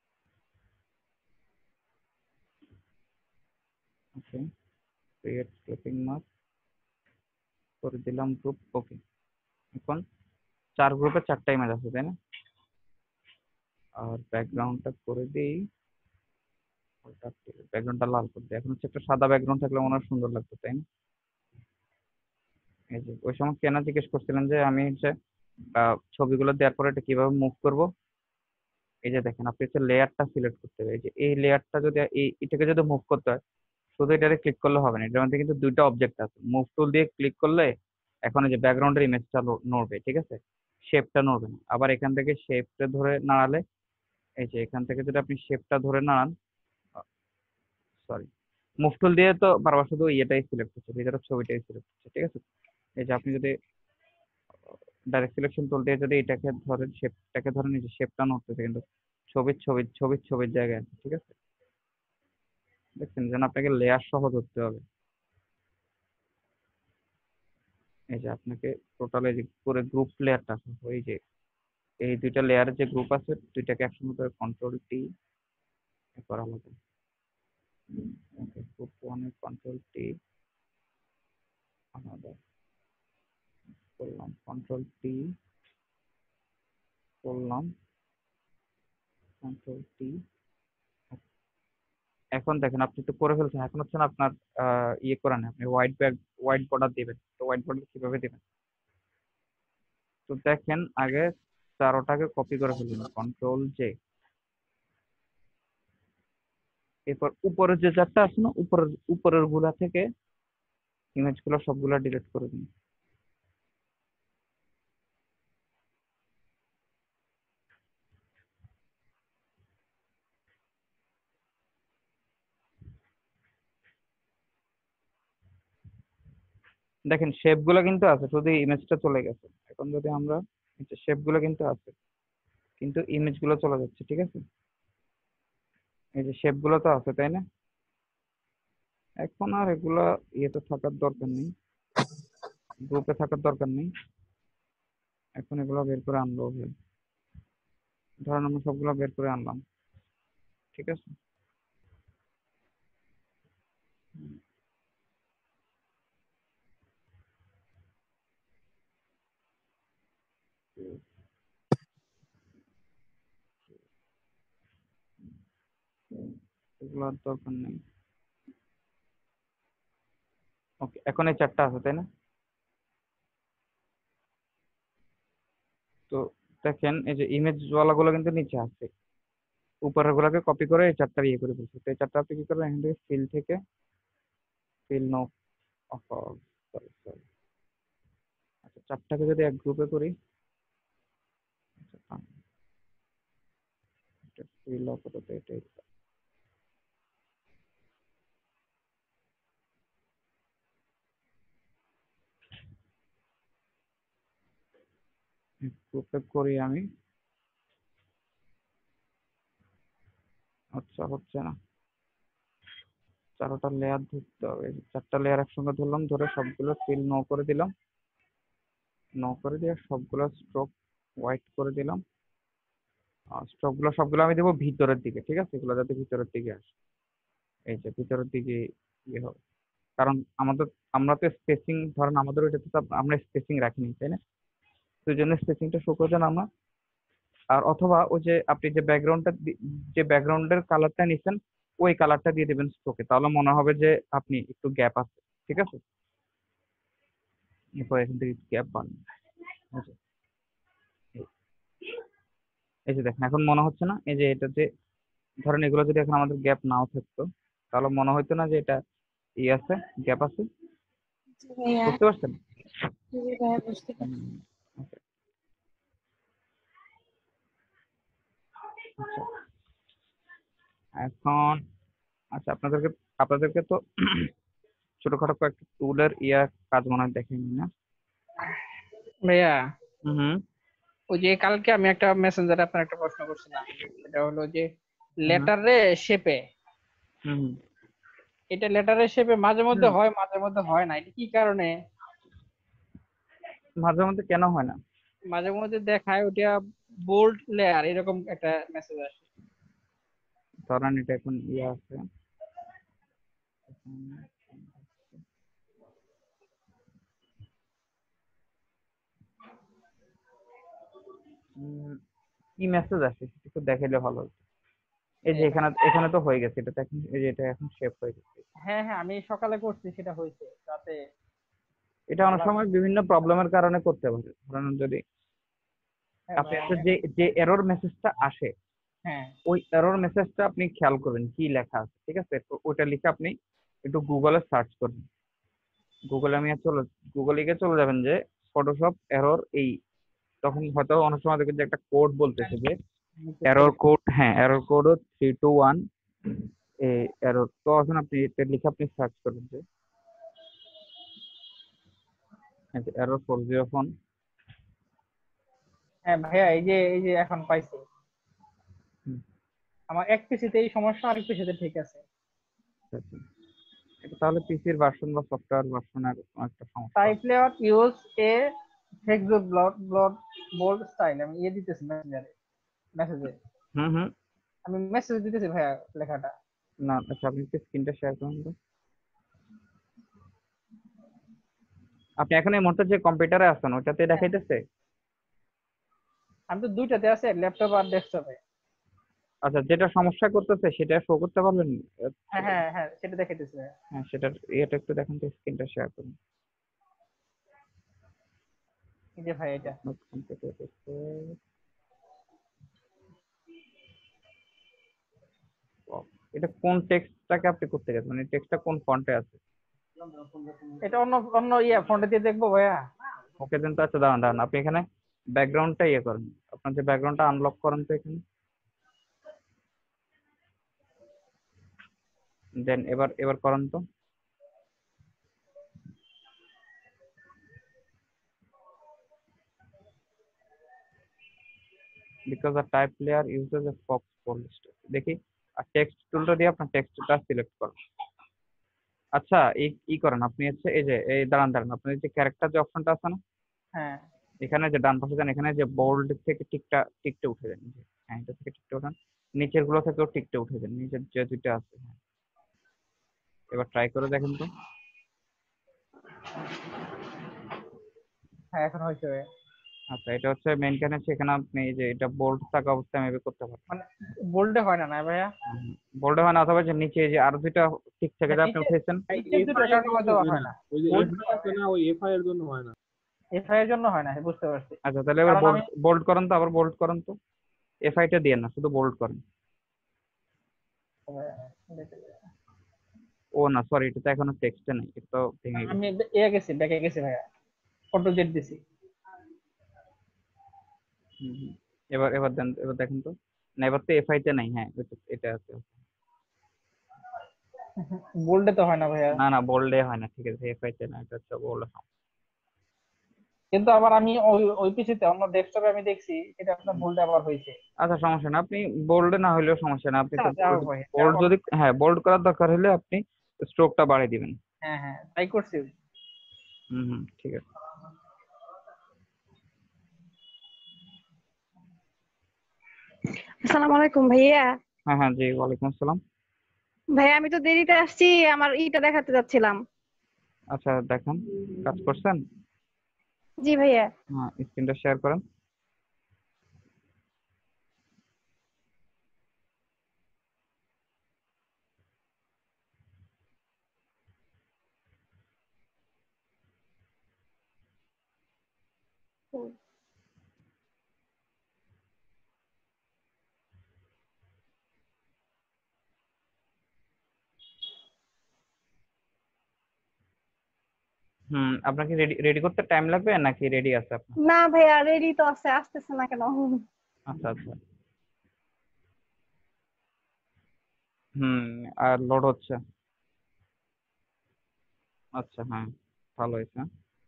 S1: ওকে, ক্রিয়েট ক্লিপিং মাস্ক করে দিলাম গ্রুপ। ওকে, এখন 4 গ্রুপে 4টা ইমেজ আছে, তাই না? আর ব্যাকগ্রাউন্ডটা করে দিই, ব্যাকগ্রাউন্ডটা লাল করে দিই। এখন হচ্ছে একটা সাদা ব্যাকগ্রাউন্ড থাকলে মনে হয় সুন্দর লাগতো, তাই না? এই যে ওই সময় কেন জিজ্ঞেস করছিলেন যে আমি হচ্ছে ছবিগুলো দেওয়ার পরে এটা কিভাবে মুভ করব। এই যে দেখেন, আপনি হচ্ছে লেয়ারটা সিলেক্ট করতে হবে। এই যে এই লেয়ারটা যদি এটাকে যদি মুভ করতে হয়, শুধু এটাতে ক্লিক করলে হবে না, এটার মধ্যে কিন্তু দুইটা অবজেক্ট আছে। মুভ টুল দিয়ে ক্লিক করলে এখন এই যে ব্যাকগ্রাউন্ডের ইমেজটা নড়বে, ঠিক আছে, শেপটা নড়বে না। আবার এখান থেকে শেপটা ধরে নাড়ালে, এই যে এখান থেকে যদি আপনি শেপটা ধরে নাড়ান, সরি, মুভ টুল দিয়ে তো বারবার শুধু ইয়েটাই সিলেক্ট হচ্ছে, ভিতরের ছবিটাই সিলেক্ট হচ্ছে, ঠিক আছে। এই যে আপনি যদি ডাইরেক্ট সিলেকশন টুল দিয়ে যদি এটাকে ধরেন, শেপটাকে ধরেন, এই যে শেপটা নড়তেছে কিন্তু ছবির জায়গায় আছে, ঠিক আছে। দেখছেন, যেন আপনাকে লেয়ার সহ ধরতে হবে। এই যে আপনাকে টোটাল এই যে পুরো গ্রুপ লেয়ারটা, এই যে এই দুইটা লেয়ারের যে গ্রুপ আছে, দুইটাকে একসঙ্গে করে কন্ট্রোল টি করা হবে। ওকে, গ্রুপ 1 এর কন্ট্রোল টি আলাদা করলাম, কন্ট্রোল টি করলাম, কন্ট্রোল টি। এখন দেখেন আপনি তো করে ফেলছেন, এখন হচ্ছে না আপনার ইয়ে করেন, আপনি হোয়াইট বর্ডার দিবেন। তো হোয়াইট বর্ডার কিভাবে দিবেন? তো দেখেন, আগে 4টাকে কপি করে ফেলুন, কন্ট্রোল জে। এরপর উপরের যে 4টা আছে না, উপরের গুলা থেকে ইমেজ গুলো সবগুলা ডিলিট করে দিন। দেখেন শেপ গুলো কিন্তু আছে, শুধু ইমেজটা চলে গেছে। এখন যদি আমরা, শেপ গুলো কিন্তু আছে কিন্তু ইমেজ গুলো চলে যাচ্ছে, ঠিক আছে। এই যে শেপ গুলো তো আছে, তাই না? এখন আর এগুলা ইয়েতে থাকার দরকার নেই, গ্রুপে থাকার দরকার নেই। এখন এগুলো বের করে আনলো হবে। ধরেন আমরা সবগুলো বের করে আনলাম, ঠিক আছে। এগুলো আর দরকার নেই। ওকে, এখন এই 4টা আছে, তাই না? তো দেখেন, এই যে ইমেজ গুলো কিন্তু নিচে আছে, উপরের গুলাকে কপি করে এই 4টা ইয়ে করে ফেলছে। তো এই 4টা আপনি কি করবেন, এখান থেকে ফিল নো, সরি সরি, আচ্ছা 4টাকে যদি এক গ্রুপে করি, ফিল আপাতত এটাই, গ্রুপে করি আমি। আচ্ছা, হচ্ছে না, 4টা লেয়ার ধরতে হবে। 4টা লেয়ার একসঙ্গে ধরলাম, ধরে সবগুলো ফিল নো করে দিলাম, নো করে দিয়ে সবগুলো স্ট্রোক হোয়াইট করে দিলাম। স্ট্রোক গুলো সবগুলো আমি দেবো ভিতরের দিকে, ঠিক আছে, এগুলো যাতে ভিতরের দিকে আসে। এই যে ভিতরের দিকে ইয়ে হবে, কারণ আমরা তো স্পেসিং, ধরেন আমাদের ওইটাতে তো আমরা স্পেসিং রাখিনি, তাই না? তো জন্য স্পেসিংটা শো করে দেন আমরা। আর অথবা ওই যে আপনি যে ব্যাকগ্রাউন্ডের কালারটা নিছেন, ওই কালারটা দিয়ে দেবেন স্ট্রোকে, তাহলে মনে হবে যে আপনি একটু গ্যাপ আছে, ঠিক আছে। এরপর এখান থেকে গ্যাপ বাড়ান। এই যে দেখেন, এখন মনে হচ্ছে না, এই যে এটাতে ধরেন এগুলো যদি এখন আমাদের গ্যাপ নাও থাকতো, তাহলে মনে হইতো না যে এটা আছে, গ্যাপ আছে।
S7: জি ভাইয়া,
S1: বুঝতে পারছেন?
S7: জি ভাইয়া বুঝতে পারছি।
S1: okay. আচ্ছা, এখন আচ্ছা, আপনাদেরকে তো ছোটখাটো কয়েকটা টুলের কাজ মনে হয় দেখেনি না?
S2: ভাইয়া,
S1: হুম
S2: ওই যে কালকে আমি একটা মেসেঞ্জারে আপনার একটা প্রশ্ন করছিলাম, এটা হলো যে
S1: হুম
S2: লেটারে শেপে,
S1: হুম
S2: এটা লেটারের শেপে মাঝে মধ্যে
S1: হুম।
S2: হয় মাঝে মধ্যে হয় না, এটা কি কারণে?
S1: মাঝে মধ্যে কেন হয় না?
S2: মাঝে মধ্যে দেখায় ওটা বোল্ড লেয়ার এরকম একটা মেসেজ আসে।
S1: ধরেন এটা এখন ইয়ে আছে, কি মেসেজ আসে সেটা একটু দেখাইলে ভালো হতো। এই যে এখানে এখানে তো হয়ে গেছে, এটা তো এখন এই যে এটা এখন শেপ হয়ে গেছে।
S2: হ্যাঁ হ্যাঁ, আমি সকালে করছি, সেটা হয়েছে রাতে।
S1: এটা অনেক সময় বিভিন্ন প্রবলেমের কারণে করতে পারে। ধরেন যদি
S2: হ্যাঁ
S1: আপনি
S2: ভাই,
S1: একটা যে যে এরর মেসেজটা আসে,
S2: হ্যাঁ
S1: ওই এরর মেসেজটা আপনি খেয়াল করবেন কি লেখা আছে, ঠিক আছে? তো ওইটা লিখে আপনি একটু গুগলে সার্চ করবেন। গুগলে গিয়ে চলে যাবেন যে ফটোশপ এরর এই, তখন হয়তো অনেক সময় দেখবেন যে একটা কোড বলতেছে যে এরর কোড, হ্যাঁ এরর কোড 321 এই এরর। তো এখন আপনি এটা লিখে আপনি সার্চ করবেন যে এরর 404।
S2: হ্যাঁ ভাইয়া, এই যে এখন পাইছি। আমার এক পিসিতে এই সমস্যা, আরেক পিসিতে ঠিক আছে।
S1: এটা তাহলে পিসির ভার্সন বা সফটওয়্যার ভার্সনের একটা সমস্যা।
S2: Type layout use a hexo bold style, আমি দিতেছি মেসেজে
S1: হুম।
S2: আমি মেসেজ দিতেছি ভাইয়া লেখাটা।
S1: না আচ্ছা, আপনি একটু স্ক্রিনটা শেয়ার করুন তো। আপনি এখন এই মুহূর্তে যে কম্পিউটারে আছেন ওটাতে দেখাইতেছে?
S2: আমি তো দুইটাতে আছে, ল্যাপটপ আর ডেস্কটপে।
S1: আচ্ছা, যেটা সমস্যা করতেছে সেটা শো করতে পারবেন?
S2: হ্যাঁ হ্যাঁ হ্যাঁ, সেটা দেখাইতেছে।
S1: হ্যাঁ, সেটার ইয়েটা একটু দেখেন তো, স্ক্রিনটা শেয়ার করুন।
S2: এই যে ভাই এটা।
S1: এটা কোন টেক্সটটাকে আপনি করতে গেছেন, মানে টেক্সটটা কোন ফন্টে আছে?
S2: এটা অন্য অন্য ফোনটা দিয়ে দেখবো ভাইয়া।
S1: ওকে দেন তো। আচ্ছা দাঁড়ান দাঁড়ান, আপনি এখানে ব্যাকগ্রাউন্ডটা ইয়ে করেন, আপনার যে ব্যাকগ্রাউন্ডটা আনলক করেন তো এখানে। দেন এবার এবার করেন তো। because the type layer uses a fox polish। দেখি, আর টেক্সট টুলটা দিয়ে আপনার টেক্সটটা সিলেক্ট করুন। আচ্ছা ই করেন আপনি হচ্ছে এই যে এই দাঁড়ান দাঁড়ান, আপনার যে ক্যারেক্টার যে অপশনটা আছে না,
S2: হ্যাঁ
S1: এখানে যে ডান পাশে যান, এখানে যে বোল্ড থেকে টিকটা উঠে যান। হ্যাঁ, এটা থেকে টিকটা উঠান, নিচের গুলো থেকেও টিকটা উঠে যান, নিচের যে দুইটা আছে। হ্যাঁ, এবার ট্রাই করে দেখেন তো।
S2: হ্যাঁ, এখন হয়েছে ভাইয়া।
S1: আচ্ছা, এটা হচ্ছে মেইন ক্যান আছে, এখানে আপনি এই যে এটা বোল্ড থাকা অবস্থায় মেবি করতে পারেন।
S2: মানে বোল্ডে হয় না না ভাইয়া?
S1: বোল্ড হয় না, অথবা যে নিচে যে আরো দুইটা টিক থেকে যে আপনি উঠেছেন।
S2: এই দুটো কারণে হয়তো হয় না।
S5: ওই যে এফআই আছে না, ওই এফআই এর জন্য হয় না।
S2: এফআই এর জন্য হয় না, বুঝতে পারছি।
S1: আচ্ছা, তাহলে এবার বোল্ড করেন তো, আবার বোল্ড করেন তো। এফআইটা দিয়ে না, শুধু বোল্ড করেন। ও না, সরি, এটা তো এখনো টেক্সটে নেই, এটা তো ভেঙে গেছে।
S2: আমি গেছি, ব্যাকে গেছি ভাইয়া, কন্ট্রোল জেড দিছি।
S1: এবার এবার দেন, এবার দেখেন তো। না, এবার তো এফআইতে নাই। হ্যাঁ, এটা আছে।
S2: বোল্ডে তো হয় না ভাইয়া।
S1: না না, বোল্ডে হয় না, ঠিক আছে, এফআইতে না, এটা হচ্ছে বোল্ড।
S2: কিন্তু আবার আমি ওই পিসিতে অন্য ডেস্কটপে আমি দেখছি এটা আপনার বোল্ডে আবার হয়েছে।
S1: আচ্ছা, সমস্যা না, আপনি বোল্ডে না হলেও সমস্যা না, আপনি তো
S2: ভাই,
S1: বোল্ড যদি, হ্যাঁ বোল্ড করার দরকার হলে আপনি স্ট্রোকটা বাড়িয়ে দিবেন।
S2: হ্যাঁ হ্যাঁ, তাই করছি।
S1: ঠিক আছে।
S8: আসসালামু আলাইকুম ভাইয়া।
S1: হ্যাঁ হ্যাঁ, জি ওয়ালাইকুম আসসালাম।
S8: ভাইয়া আমি তো দেরিতে আসছি, আমার ইটা দেখাতে যাচ্ছিলাম।
S1: আচ্ছা দেখেন, কাজ করছেন?
S8: জি ভাইয়া।
S1: হ্যাঁ, স্ক্রিনটা শেয়ার করেন। আপনাকে রেডি করতে টাইম লাগবে নাকি রেডি আছে আপনার?
S8: না ভাইয়া, রেডি তো আছে, আসতেছে না কেন?
S1: আচ্ছা আচ্ছা। আর লোড হচ্ছে। আচ্ছা, হ্যাঁ ভালো হয়েছে।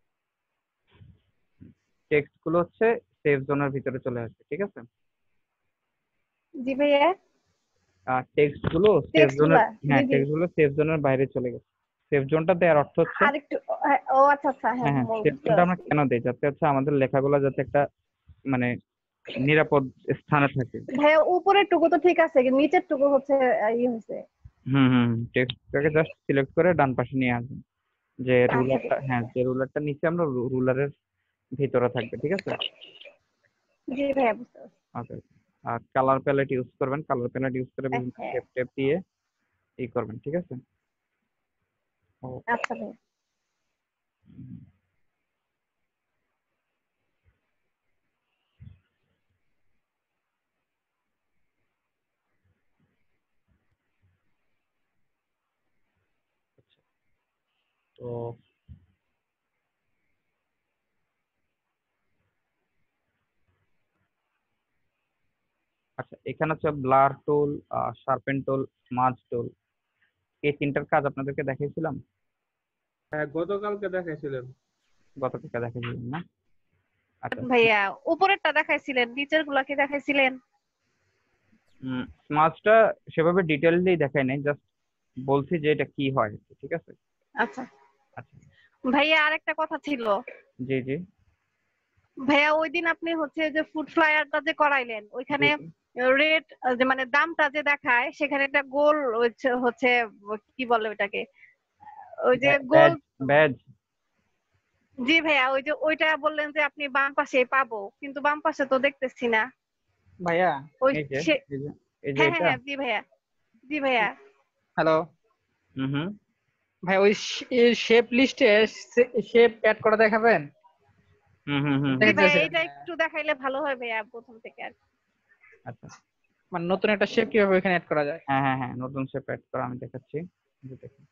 S1: টেক্সট গুলো হচ্ছে সেভ জোনের ভিতরে চলে আসবে, ঠিক আছে?
S8: জি ভাইয়া।
S1: আর টেক্সট গুলো সেভ
S8: টেক্সট
S1: জোনের,
S8: গুলা
S1: হ্যাঁ
S8: জি জি।
S1: টেক্সট গুলো সেভ জোনের বাইরে চলে গেছে। সেফ জোনটা দেওয়ার অর্থ হচ্ছে,
S8: আরেকটু ও আচ্ছা আচ্ছা, হ্যাঁ
S1: হ্যাঁ হ্যাঁ, সেফ
S8: বুঝতে
S1: জোনটা আমরা
S8: পারছি।
S1: কেন দিই, যাতে হচ্ছে আমাদের লেখাগুলো যাতে একটা মানে নিরাপদ স্থানে থাকে।
S8: ভাইয়া উপরের টুকু তো ঠিক আছে, কিন্তু নিচের টুকু হচ্ছে হয়েছে।
S1: হুম হুম, টেক্সটটাকে জাস্ট সিলেক্ট করে ডান পাশে নিয়ে আসবেন, যে
S8: আচ্ছা ঠিক
S1: রুলারটা,
S8: আছে।
S1: হ্যাঁ যে রুলারটা নিচে আমরা রুলারের ভিতরে থাকবে, ঠিক আছে।
S8: জি ভাইয়া বুঝতে পারছি।
S1: ওকে, আর কালার প্যালেট ইউজ করবেন, কালার প্যালেট ইউজ করে বিভিন্ন
S8: হ্যাঁ
S1: শেপ টেপ দিয়ে ই করবেন, ঠিক আছে। ও,
S8: আচ্ছা ভাইয়া।
S1: হুম, আচ্ছা, তো আচ্ছা, এখানে হচ্ছে blur tool, sharpen tool, smart tool, এই তিনটার কাজ আপনাদেরকে দেখাইছিলাম,
S5: হ্যাঁ গতকালকে দেখাইছিলেন।
S1: গতকালকে দেখাইছিলাম না? আচ্ছা,
S8: ভাইয়া উপরেরটা দেখাইছিলেন, নিচের গুলা কি দেখাইছিলেন?
S1: স্মার্টটা সেভাবে ডিটেইললি দেখাই নাই, জাস্ট বলছি যে এটা কি হয়, ঠিক আছে।
S8: আচ্ছা
S1: আচ্ছা,
S8: ভাইয়া, আরেকটা কথা ছিল।
S1: জি জি
S8: ভাইয়া ওই দিন আপনি হচ্ছে যে ফুড ফ্লায়ারটা যে করাইলেন,
S1: জি
S8: ওইখানে
S1: জি,
S8: রেট যে মানে দামটা যে দেখায়, সেখানে একটা গোল হচ্ছে হচ্ছে কি বলে ওটাকে, ওই যে গোল।
S1: ব্যাজ ব্যাজ,
S8: জি ভাইয়া, ওই যে ওইটা বললেন যে আপনি বাম পাশে পাবো, কিন্তু বাম পাশে তো দেখতেছি না।
S2: ভাইয়া
S8: ওই
S1: এই যে
S8: সে
S1: এই যে এই যে
S8: হ্যাঁ হ্যাঁ
S1: এটা,
S8: হ্যাঁ, জি ভাইয়া, জি ভাইয়া।
S2: হ্যালো
S1: হুম হুম
S2: ভাই, ওই শেপ লিস্টে শেপ অ্যাড করা দেখাবেন?
S1: হুম হুম হুম
S8: জি
S1: হুম,
S8: ভাইয়া,
S2: দেখাইতেছেন
S8: এটা একটু দেখাইলে ভালো হয় ভাইয়া, প্রথম থেকে আর কি।
S1: আচ্ছা,
S2: মানে নতুন একটা শেপ কিভাবে এখানে অ্যাড করা যায়?
S1: হ্যাঁ হ্যাঁ হ্যাঁ, নতুন শেপ অ্যাড করা আমি দেখাচ্ছি, এই যে দেখুন।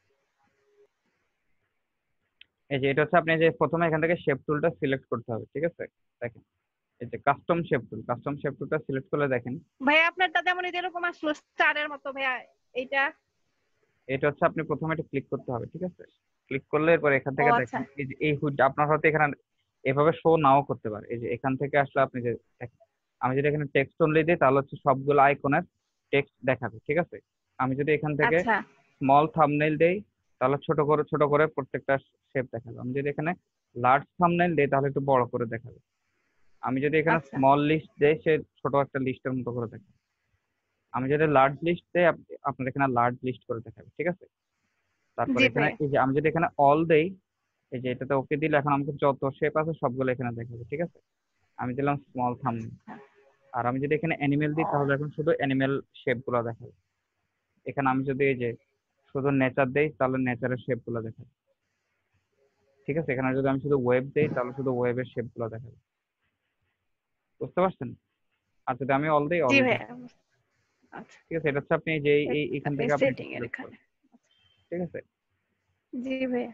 S1: এই যে এটা হচ্ছে, আপনি যে প্রথমে এখান থেকে শেপ টুলটা সিলেক্ট করতে হবে, ঠিক আছে। দেখেন, এই যে কাস্টম শেপ টুলটা সিলেক্ট করলে দেখেন,
S8: ভাইয়া আপনারটা যেমন এই যেরকম আসলো স্টারের মতো ভাইয়া, এইটা।
S1: এটা হচ্ছে আপনি প্রথমে এটা ক্লিক করতে হবে, ঠিক আছে। ক্লিক করলে এরপর এখান
S8: ও
S1: থেকে
S8: আচ্ছা
S1: দেখেন, এই যে এই হুড আপনার হয়তো এখানে এভাবে শো নাও করতে পারে, এই যে এখান থেকে আসলে আপনি যে দেখেন, আমি যদি এখানে টেক্সট অনলি দিই তাহলে হচ্ছে সবগুলো আইকনের টেক্সট দেখাবে, ঠিক আছে। আমি যদি এখান থেকে
S8: আচ্ছা
S1: স্মল থাম্বনেইল দেই তাহলে ছোট করে প্রত্যেকটা শেপ দেখাবে। আমি যদি এখানে লার্জ থাম্বনেইল দেই তাহলে একটু বড় করে দেখাবে। আমি যদি এখানে
S8: আচ্ছা
S1: স্মল লিস্ট দেই সে ছোট একটা লিস্টের মতো করে দেখাবে। আমি যদি লার্জ লিস্ট দেই আপনার এখানে লার্জ লিস্ট করে দেখাবে, ঠিক আছে। তারপর
S8: জি
S1: এখানে
S8: ভাইয়া।
S1: এই যে আমি যদি এখানে অল দেই, এই যে এটাতে ওকে দিলে এখন আমাকে যত শেপ আছে সবগুলো এখানে দেখাবে, ঠিক আছে। আমি দিলাম স্মল থাম্বনেইল। আর আমি যদি এখানে অ্যানিমেল দিই তাহলে এখন শুধু অ্যানিমেল শেপ গুলো দেখাবে। এখানে আমি যদি এই যে শুধু নেচার দেই তাহলে নেচারের শেপ গুলো দেখাবে, ঠিক আছে। এখানে যদি আমি শুধু ওয়েব দেই তাহলে শুধু ওয়েবের শেপ গুলো দেখাবে, বুঝতে পারছেন। আর যদি আমি অল দেই
S8: জি
S1: অল
S8: ভাইয়া।
S1: দেখাবে,
S8: আচ্ছা,
S1: ঠিক আছে। এটা হচ্ছে আপনি যে এখান থেকে আপনি
S8: সেটিং এর
S1: সিলেক্ট
S8: এখানে।
S1: করবেন, ঠিক আছে।
S8: জি ভাইয়া।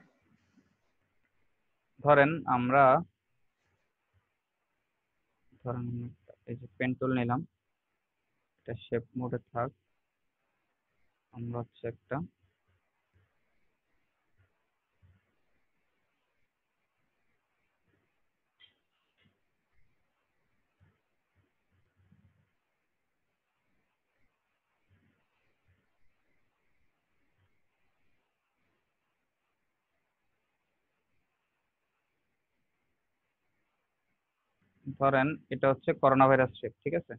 S1: ধরেন আমরা ধরেন এই যে পেন টুল নিলাম, এটা শেপ মোডে থাক, আমরা হচ্ছে একটা ধরেন এটা হচ্ছে করোনা ভাইরাস শেপ, ঠিক আছে।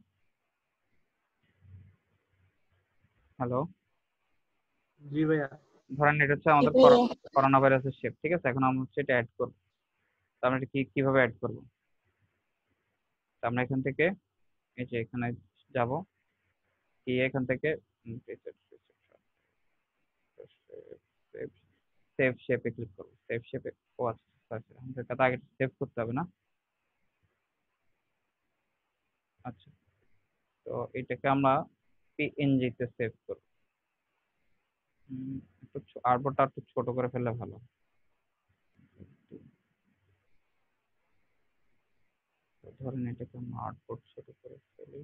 S1: হ্যালো,
S5: জি ভাইয়া।
S1: ধরেন এটা হচ্ছে আমাদের করোনা ভাইরাসের শেপ, ঠিক আছে। এখন আমরা হচ্ছে এটা অ্যাড করবো, তো আমরা এটা কিভাবে অ্যাড করবো, তো আমরা এখান থেকে এই যে এখানে যাব, গিয়ে এখান থেকে সেভ শেপে ক্লিক করবো, সেভ শেপে। ও আচ্ছা আচ্ছা, আমাদের কথা আগে সেভ করতে হবে না। আচ্ছা, তো এটাকে আমরা পিএনজি তে সেভ করবো। একটু আরবোটা একটু ছোট করে ফেললে ভালো। তো ধরেন এটাকে আমরা আউটপুট ছোট করে ফেলি।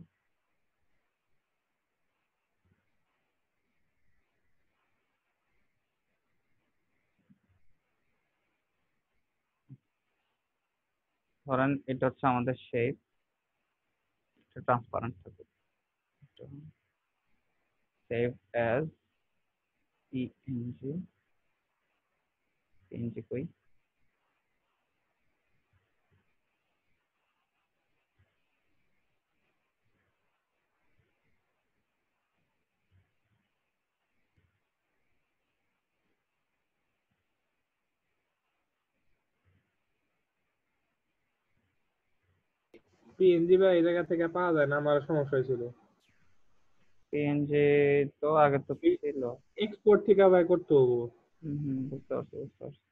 S1: ধরেন এটা হচ্ছে আমাদের শেপ, এটা ট্রান্সপারেন্ট থাকে, সেভ অ্যাজ পিএনজি, পিএনজি কই?
S5: পিএনজি বা এই জায়গা থেকে পাওয়া যায় না, আমার সমস্যা হয়েছিল।
S1: পিএনজি তো আগে তো ছিল।
S5: এক্সপোর্ট থেকে ভাই করতে হবে।
S1: বুঝতে পারছি বুঝতে পারছি।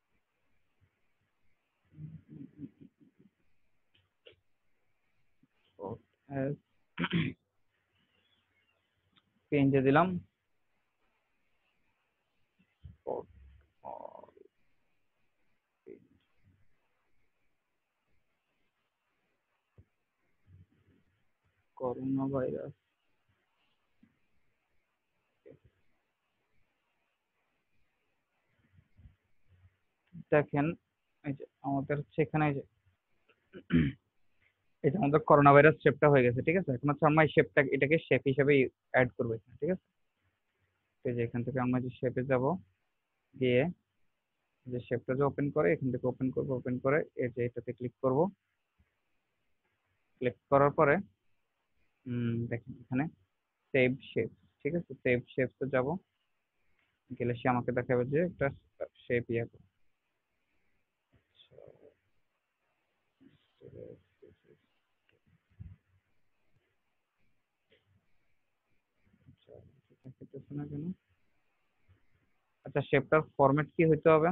S1: পিএনজি দিলাম। করোনা ভাইরাস, দেখেন এই যে আমাদের হচ্ছে এখানে এই যে এই যে আমাদের করোনা ভাইরাস শেপটা হয়ে গেছে, ঠিক আছে। এখন হচ্ছে আমরা এই শেপটা এটাকে শেপ হিসেবে অ্যাড করবো এখানে, ঠিক আছে। এই যে এখান থেকে আমরা যে শেপে যাব, গিয়ে যে শেপটা যে ওপেন করে এখান থেকে ওপেন করবো, ওপেন করে এই যে এটাতে ক্লিক করব। ক্লিক করার পরে দেখেন এখানে সেভ শেপ, ঠিক আছে। সেভ শেপসে যাব, গেলে সে আমাকে দেখাবে যে একটা শেপ ইয়ে করে। দেখাইতেছে না কেন? আচ্ছা, শেপটার ফরম্যাট কি হইতে হবে?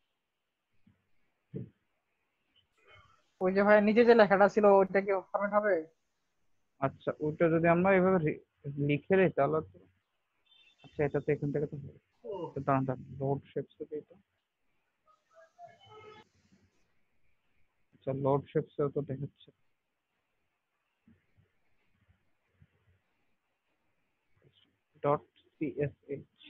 S2: ওই যে ভাই নিচে যে লেখাটা ছিল ওইটা কি ফরম্যাট হবে?
S1: আচ্ছা, ওইটা যদি আমরা এভাবে লিখে দিই তাহলে তো, আচ্ছা এটা তো এখান থেকে তো দাঁড়ান দাঁড়ান, লোড শেপস তো এটা, আচ্ছা লোড শেপস তো দেখাচ্ছে। ডট সিএসএইচ,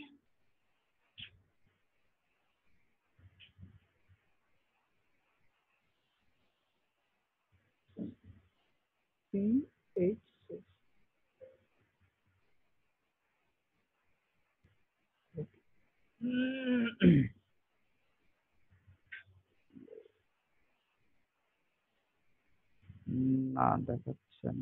S1: সিএইচ, না দেখাচ্ছে না।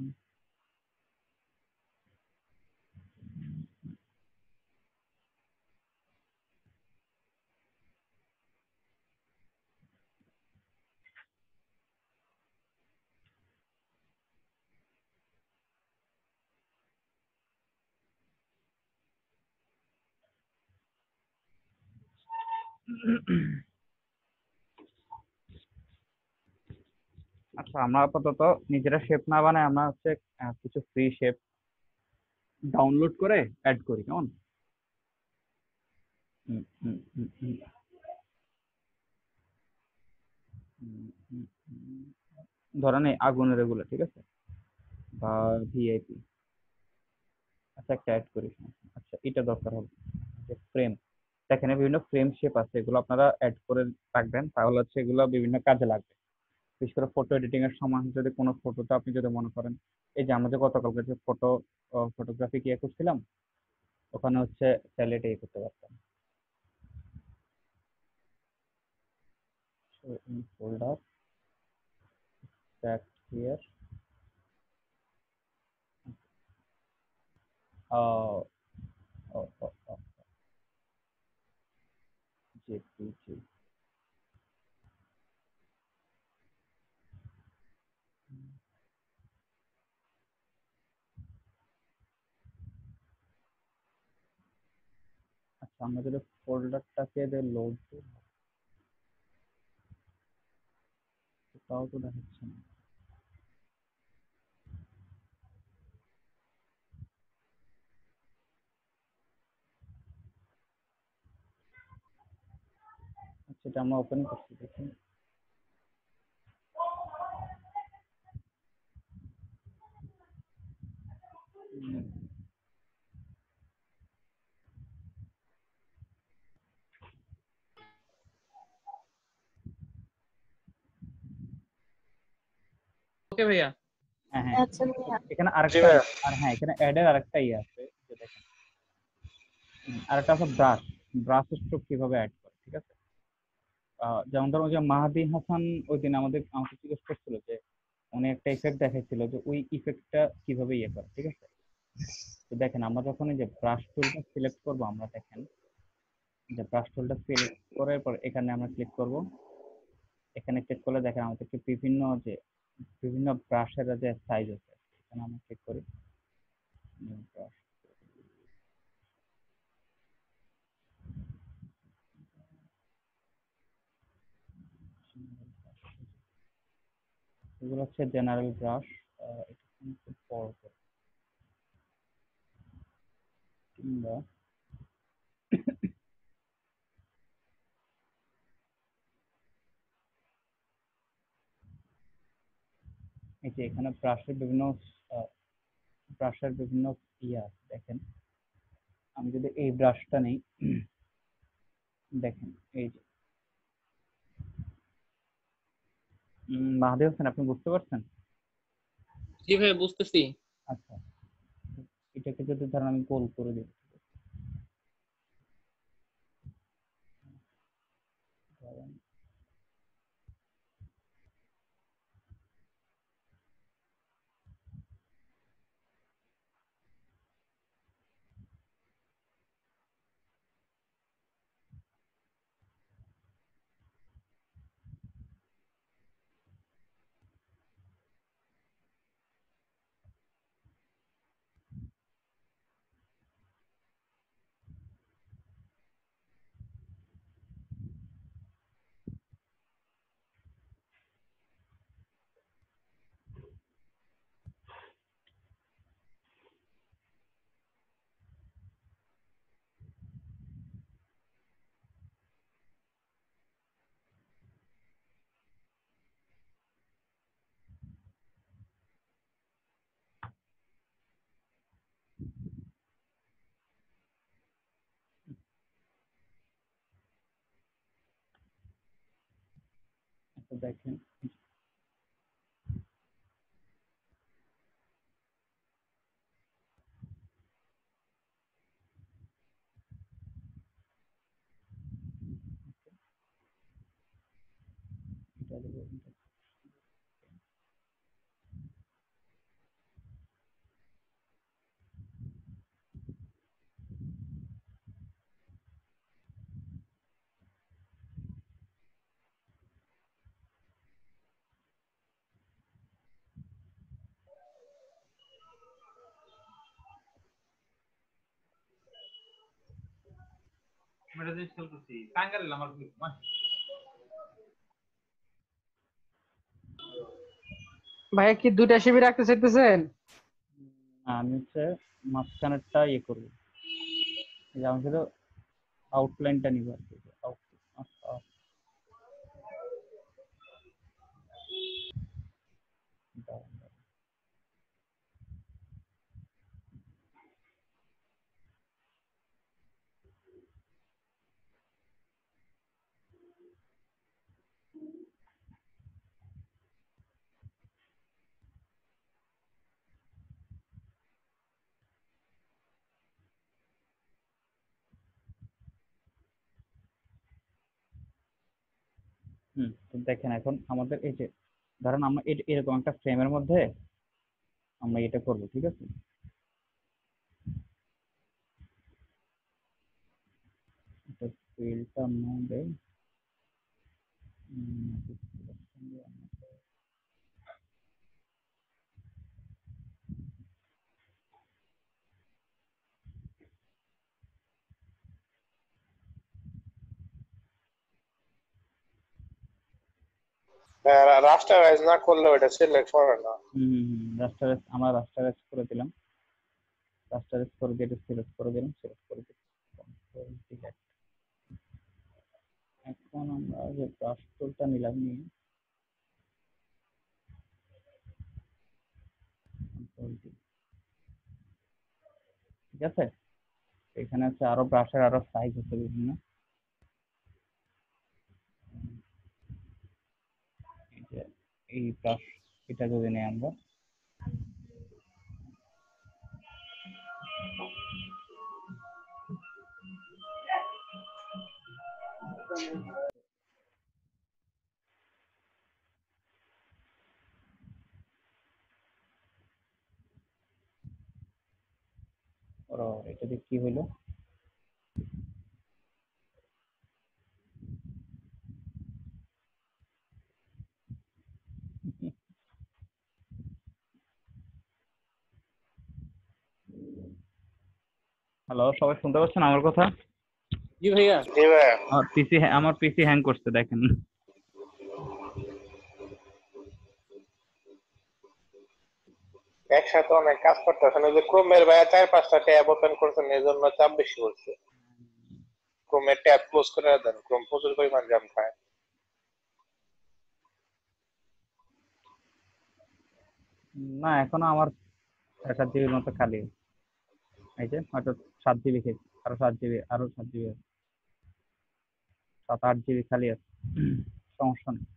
S1: আচ্ছা, আমরা আপাতত নিজেরা শেপ না বানাই, আমরা হচ্ছে কিছু ফ্রি শেপ ডাউনলোড করে অ্যাড করি, কেমন? হুম, হুম, হুম, হুম, ধরেন এই আগুনের এগুলো, ঠিক আছে, বা ভিআইপি। আচ্ছা একটা অ্যাড করি। আচ্ছা এটা দরকার হবে, ফ্রেম। এখানে বিভিন্ন ফ্রেম শেপ আছে, এগুলো আপনারা অ্যাড করে রাখবেন, তাহলে হচ্ছে এগুলো বিভিন্ন কাজে লাগবে। বিশেষ করে ফটো এডিটিং এর সময় যদি কোনো ফটোতে আপনি যদি মনে করেন, এই যে আমরা যে গতকালকে যে ফটোগ্রাফি কি করছিলাম, ওখানে হচ্ছে চাইলে এটা ইয়ে করতে পারতাম। So in folder, extract here, uh, JPG, আচ্ছা আমরা যদি ফোল্ডারটাকে লোড দিই তাও তো দেখাচ্ছে না। আচ্ছা এটা আমরা ওপেন করছি, দেখি।
S6: ওকে ভাইয়া।
S1: হ্যাঁ হ্যাঁ,
S7: আচ্ছা ভাইয়া।
S1: এখানে আরেকটা, আর হ্যাঁ এখানে অ্যাড এর আরেকটা ইয়ে আছে, যে দেখেন আরেকটা আছে ব্রাশ। ব্রাশ স্ট্রোক কিভাবে অ্যাড করে, ঠিক আছে। যেমন ধরো যে মাহাদি হাসান ওই দিন আমাকে জিজ্ঞেস করছিল যে উনি একটা ইফেক্ট দেখাচ্ছিল যে ওই ইফেক্টটা কিভাবে ইয়ে করে, ঠিক আছে? তো দেখেন আমরা যখন এই যে ব্রাশ টুলটা সিলেক্ট করবো, আমরা দেখেন যে ব্রাশ টুলটা সিলেক্ট করার পর এখানে আমরা ক্লিক করব। এখানে ক্লিক করলে দেখেন আমাদেরকে বিভিন্ন ব্রাশের যে সাইজ আছে, এখানে আমরা ক্লিক করি নিউ ব্রাশ। এগুলো হচ্ছে জেনারেল ব্রাশ। এটা কিন্তু বড় করে কিংবা এই যে এখানে ব্রাশের বিভিন্ন ইয়ে আছে দেখেন। আমি যদি এই ব্রাশটা নেই, দেখেন এই যে মাহাদি হোসেন, আপনি বুঝতে পারছেন?
S6: জি ভাই বুঝতেছি।
S1: আচ্ছা, এটাকে যদি ধরেন আমি গোল করে দিই, ধরেন আচ্ছা দেখেন এটা দেবো,
S2: ভাইয়া কি দুইটা শিবির রাখতে চাইতেছেন?
S1: আমি হচ্ছে মাঝখানেরটা ইয়ে করবো, এই যে আমি শুধু আউটলাইনটা নিব আর কি। তো দেখেন এখন আমাদের এই যে ধরেন আমরা এরকম একটা ফ্রেমের মধ্যে আমরা এটা করব, ঠিক আছে? এটা ফিল্ডটা আমাদের
S9: রাস্টারাইজ না করলে ওটা সিলেক্ট করে না।
S1: আমরা রাস্টারাইজ করে দিলাম, রাস্টারাইজ করে দিয়ে এটা সিলেক্ট করে দিলাম, সিলেক্ট করে দিলাম, কন্ট্রোল ডিলিট। এখন আমরা যে ব্রাশ টুলটা নিলাম, নিয়ে কন্ট্রোল ডি, ঠিক আছে? এখানে আছে আরো ব্রাশের আরো সাইজ আছে বিভিন্ন। এই যে এই ব্রাশ, এটা যদি নেই আমরা, যে কি হইলো। হ্যালো, সবাই শুনতে পাচ্ছেন আমার কথা?
S6: জি ভাইয়া।
S9: জি ভাইয়া।
S1: আমার পিসি হ্যাং করছে, দেখেন।
S9: একসাথে অনেক কাজ করতেছেন, ওই যে ক্রোমের ভাইয়া 4-5টা ট্যাব ওপেন করছেন, এই জন্য চাপ বেশি পড়ছে। ক্রোমের ট্যাব ক্লোজ করে দেন, ক্রোম প্রচুর পরিমাণ জ্যাম খায়।
S1: না, এখনো আমার 6-7 জিবির মতো খালি। এই যে হয়তো 7 জিবি খেয়েছি, আরো 7 জিবি, আরো 7 জিবি, 7-8 জিবি খালি আছে। সমস্যা নেই।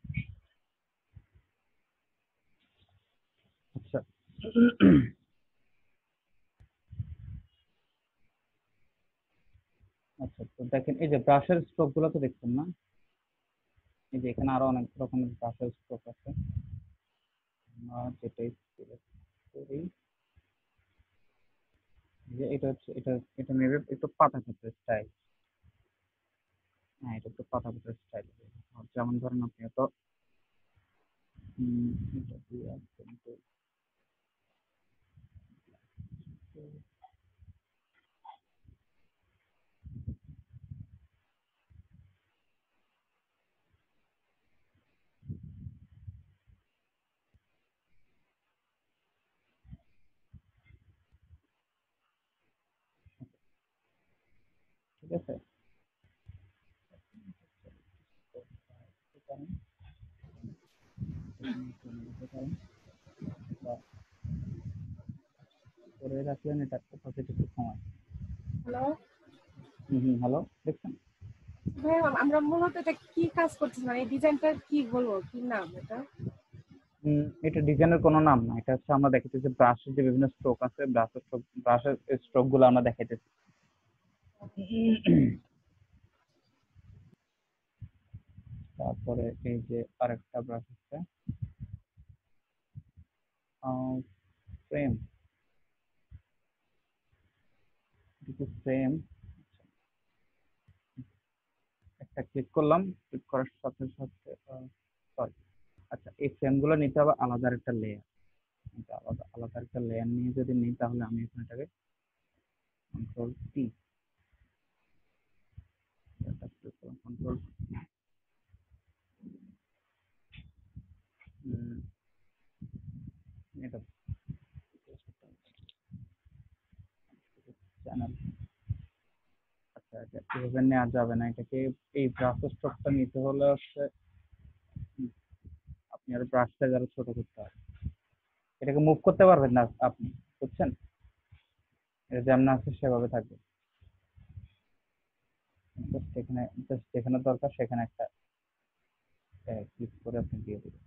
S1: আচ্ছা, আচ্ছা, তো দেখেন এই যে ব্রাশের স্ট্রোক গুলো তো দেখছেন না? এই যে এখানে আরো অনেক রকমের ব্রাশের স্ট্রোক আছে। যেটাই select করি, যে এটা হচ্ছে এটা নেবে একটু পাতা পাতা স্টাইল। হ্যাঁ, এটা একটু পাতা পাতা স্টাইল। যেমন ধরেন আপনি তো এটা দিয়ে কিন্তু ঠিক আছে। বা করে রাখলেন, এটা একটু সময়।
S3: হ্যালো
S1: হ্যালো, দেখছেন?
S3: ভাই, আমরা মূলত এটা কি কাজ করছি, মানে এই ডিজাইনটা কি বলবো, কি নাম এটা?
S1: এটা ডিজাইনের কোনো নাম না, এটা হচ্ছে আমরা দেখাচ্ছি যে ব্রাশের যে বিভিন্ন স্ট্রোক আছে, ব্রাশের স্ট্রোক গুলো আমরা দেখাইতেছি। তারপরে এই যে আরেকটা ব্রাশ আছে, ফ্রেম। ফ্রেম একটা ক্লিক করলাম, ক্লিক করার সাথে সাথে সরি, আচ্ছা, এই ফ্রেম গুলো নিতে হবে আলাদা একটা লেয়ার। আলাদা আলাদা একটা লেয়ার নিয়ে যদি নিই, তাহলে আমি এখানে এটাকে কন্ট্রোল টি, কন্ট্রোল এটা চ্যানেল। আচ্ছা, এটা এভাবে নেওয়া যাবে না, এটাকে এই ব্রাশ স্ট্রোকটা নিতে হলে হচ্ছে আপনি আরো ব্রাশ সাইজ আরো ছোট করতে হবে। এটাকে মুভ করতে পারবেন না আপনি, বুঝছেন? এটা যেমন আছে সেভাবে থাকবে। জাস্ট যেখানে দরকার সেখানে একটা ক্লিক করে আপনি দিয়ে দেবেন।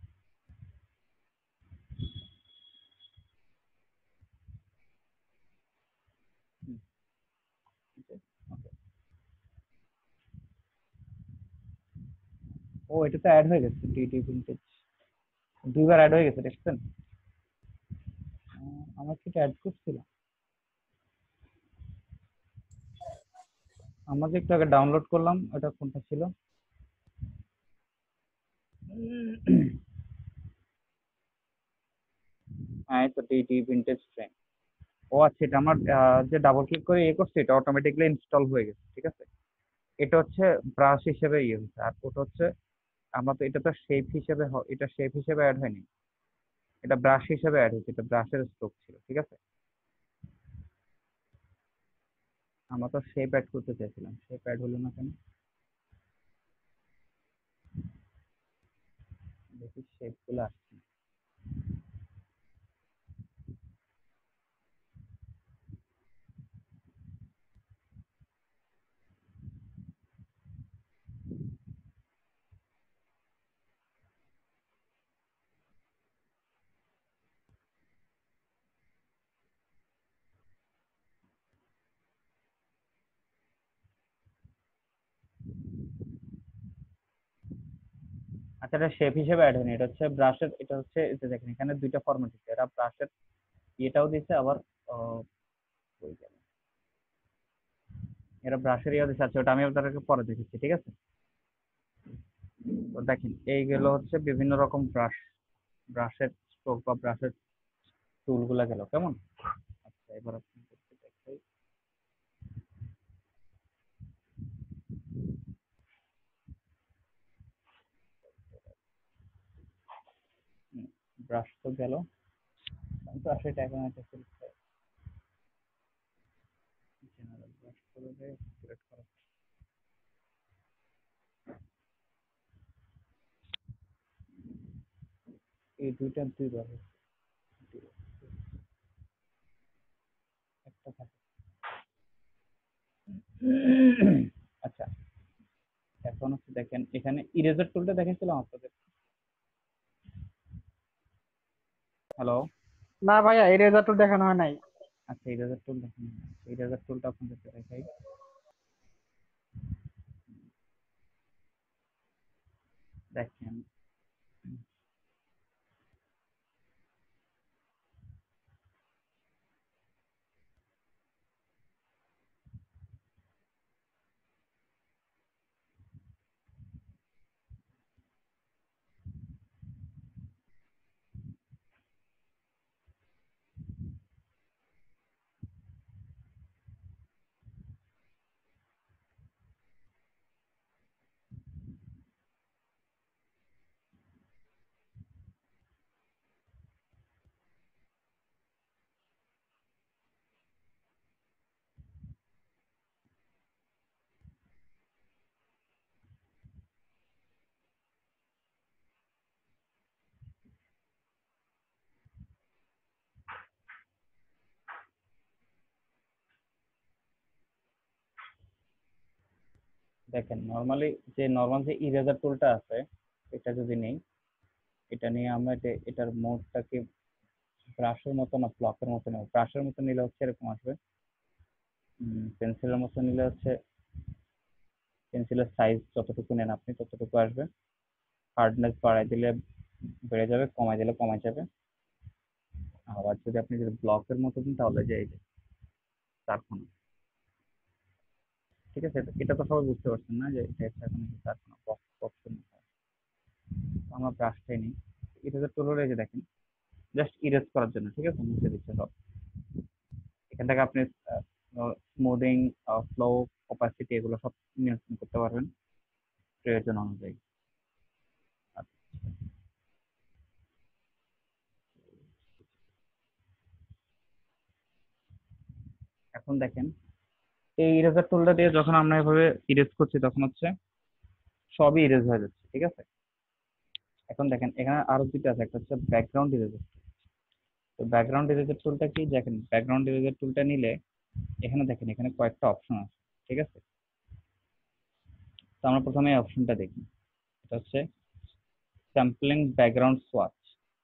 S1: ওকে। ও, এটা তো অ্যাড হয়ে গেছে, ডিডি ভিনটেজ 2বার অ্যাড হয়ে গেছে, দেখছেন? আমার কি অ্যাড করছিলাম? আমরা যে একটু আগে ডাউনলোড করলাম, ওটা কোনটা ছিল? হ্যাঁ, তো ডিডি ভিনটেজ ফ্রেম। ও আচ্ছা, এটা আমার যে ডাবল ক্লিক করে করছে, এটা অটোমেটিকলি ইনস্টল হয়ে গেছে, ঠিক আছে। এটা হচ্ছে ব্রাশ হিসেবে হচ্ছে, আর ওটা হচ্ছে আমরা তো এটা তো শেপ হিসেবে এটা শেপ হিসেবে অ্যাড হয়নি, এটা ব্রাশ হিসেবে অ্যাড হয়েছে, এটা ব্রাশের স্ট্রোক ছিল, ঠিক আছে। আমরা তো শেপ অ্যাড করতে চাইছিলাম, শেপ অ্যাড হলো না কেন? দেখি শেপ গুলো আসছে। আচ্ছা, এটা শেপ হিসেবে অ্যাড হয়নি, এটা হচ্ছে ব্রাশের, এটা হচ্ছে এই যে দেখেন এখানে দুইটা ফরম্যাট দিচ্ছে, এটা ব্রাশের এটাও দিচ্ছে, আবার ওই গেল এরা ব্রাশের ইয়ে দিচ্ছে, আচ্ছা ওটা আমি আপনাদেরকে পরে দেখেছি, ঠিক আছে। তো দেখেন এইগুলো হচ্ছে বিভিন্ন রকম ব্রাশের স্ট্রোক বা ব্রাশের টুল গুলা গেল কেমন। আচ্ছা এবার আপনি দেখাই, ব্রাশ তো গেল, ব্রাশের এখন একটা জেনারেল ব্রাশ করে সিলেক্ট করা, এই দুইবার একটা থাকে। আচ্ছা এখন হচ্ছে দেখেন এখানে ইরেজার টুলটা দেখেছিলাম আপনাদের। হ্যালো,
S2: না ভাইয়া এই রেজাল্ট দেখানো হয় নাই।
S1: আচ্ছা ইরেজার টুল দেখেন, ইরেজার টুলটা আপনাদেরকে দেখাই। দেখেন দেখেন নরমালি যে নরমাল যে ইরেজার টুলটা আছে এটা যদি নেই, এটা নিয়ে আমরা এটার মোডটাকে ব্রাশের মতো না ব্লকের মতো নেব। ব্রাশের মতো নিলে হচ্ছে এরকম আসবে, পেন্সিলের মতো নিলে হচ্ছে পেন্সিলের সাইজ যতটুকু নেন আপনি ততটুকু আসবে। হার্ডনেস বাড়াই দিলে বেড়ে যাবে, কমাই দিলে কমাই যাবে। আবার যদি ব্লকের মতো দিন তাহলে যে এই যে চারকোনা, ঠিক আছে। এটা তো সবাই বুঝতে পারছেন না যে এটা একটা এখন চারকোনা বক্সের মতো। আমরা ব্রাশটাই নিই, ইরেজার টুলের এই যে দেখেন জাস্ট ইরেজ করার জন্য, ঠিক আছে, মুছে দিচ্ছে সব। এখান থেকে আপনি স্মুদিং, ফ্লো, অপাসিটি এগুলো সব নিয়ন্ত্রণ করতে পারবেন প্রয়োজন অনুযায়ী। আচ্ছা, এখন দেখেন এই ইরেজার টুলটা দিয়ে যখন আমরা এভাবে ইরেজ করছি তখন হচ্ছে সবই ইরেজ হয়ে যাচ্ছে, ঠিক আছে। এখন দেখেন এখানে আরো দুটো আছে, একটা হচ্ছে ব্যাকগ্রাউন্ড ইরেজার। তো ব্যাকগ্রাউন্ড ইরেজার টুলটা কি, দেখেন ব্যাকগ্রাউন্ড ইরেজার টুলটা নিলে এখানে দেখেন এখানে কয়েকটা অপশন আছে, ঠিক আছে। তো আমরা প্রথমে এই অপশনটা দেখি, এটা হচ্ছে স্যাম্পলিং ব্যাকগ্রাউন্ড সোয়াচ।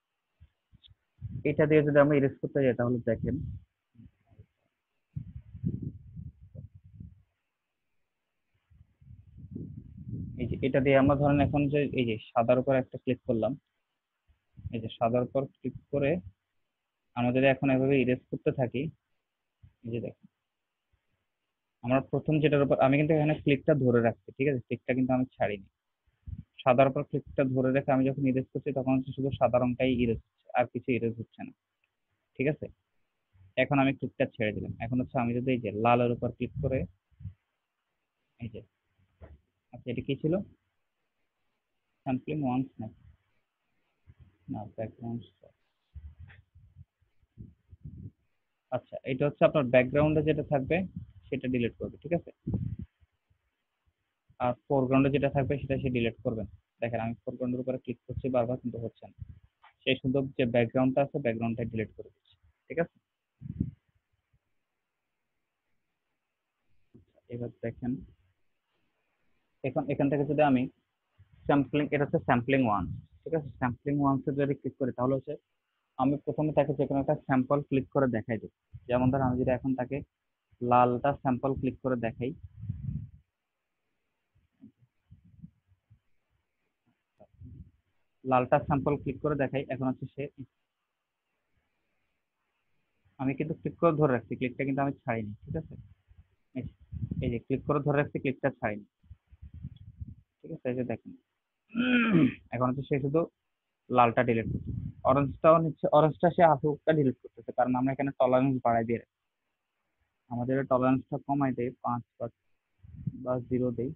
S1: এটা দিয়ে যদি আমরা ইরেজ করতে যাই তাহলে দেখেন এই যে এটা দিয়ে আমরা ধরেন এখন যে এই যে সাদার উপর একটা ক্লিক করলাম, এই যে সাদার উপর ক্লিক করে আমরা যদি এখন এভাবে ইরেজ করতে থাকি, এই যে দেখেন আমরা প্রথম যেটার উপর আমি কিন্তু এখানে ক্লিকটা ধরে রাখছি, ঠিক আছে, ক্লিকটা কিন্তু আমি ছাড়িনি। সাদার উপর ক্লিকটা ধরে রেখে আমি যখন ইরেজ করছি তখন হচ্ছে শুধু সাদা রংটাই ইরেজ হচ্ছে, আর কিছু ইরেজ হচ্ছে না, ঠিক আছে। এখন আমি ক্লিকটা ছেড়ে দিলাম, এখন হচ্ছে আমি যদি এই যে লালের উপর ক্লিক করে এই যে, আচ্ছা এটা কি ছিল, স্যাম্পলিং ওয়ান্স না ব্যাকগ্রাউন্ড। আচ্ছা এটা হচ্ছে আপনার ব্যাকগ্রাউন্ডে যেটা থাকবে সেটা ডিলিট করবে, ঠিক আছে। আর ফোরগ্রাউন্ডে যেটা থাকবে সেটা সে ডিলিট করবেন। দেখেন আমি ফোরগ্রাউন্ডের উপরে ক্লিক করছি বারবার কিন্তু হচ্ছে না, সেই শুধু যে ব্যাকগ্রাউন্ডটা আছে ব্যাকগ্রাউন্ডটা ডিলিট করে দিচ্ছে, ঠিক আছে। এবার দেখেন এখন এখান থেকে যদি আমি স্যাম্পলিং, এটা হচ্ছে স্যাম্পলিং ওয়ান, ঠিক আছে। স্যাম্পলিং ওয়ান্সে যদি ক্লিক করি তাহলে হচ্ছে আমি প্রথমে তাকে যে কোনো একটা স্যাম্পল ক্লিক করে দেখাই দিই। যেমন ধর আমি যদি এখন তাকে লালটা স্যাম্পল ক্লিক করে দেখাই, লালটা স্যাম্পল ক্লিক করে দেখাই, এখন হচ্ছে সে, আমি কিন্তু ক্লিক করে ধরে রাখছি, ক্লিকটা কিন্তু আমি ছাড়িনি, ঠিক আছে। এই যে ক্লিক করে ধরে রাখছি, ক্লিকটা ছাড়িনি, ঠিক আছে? এই যে দেখেন এখন হচ্ছে সে শুধু লালটা ডিলিট করছে, অরেঞ্জটাও নিচ্ছে, অরেঞ্জটা সে হাফটা ডিলিট করতেছে, কারণ আমরা এখানে টলারেন্স বাড়াই দিয়ে রাখি। আমাদের টলারেন্সটা কমাই দেই 5 বা 0 দেই।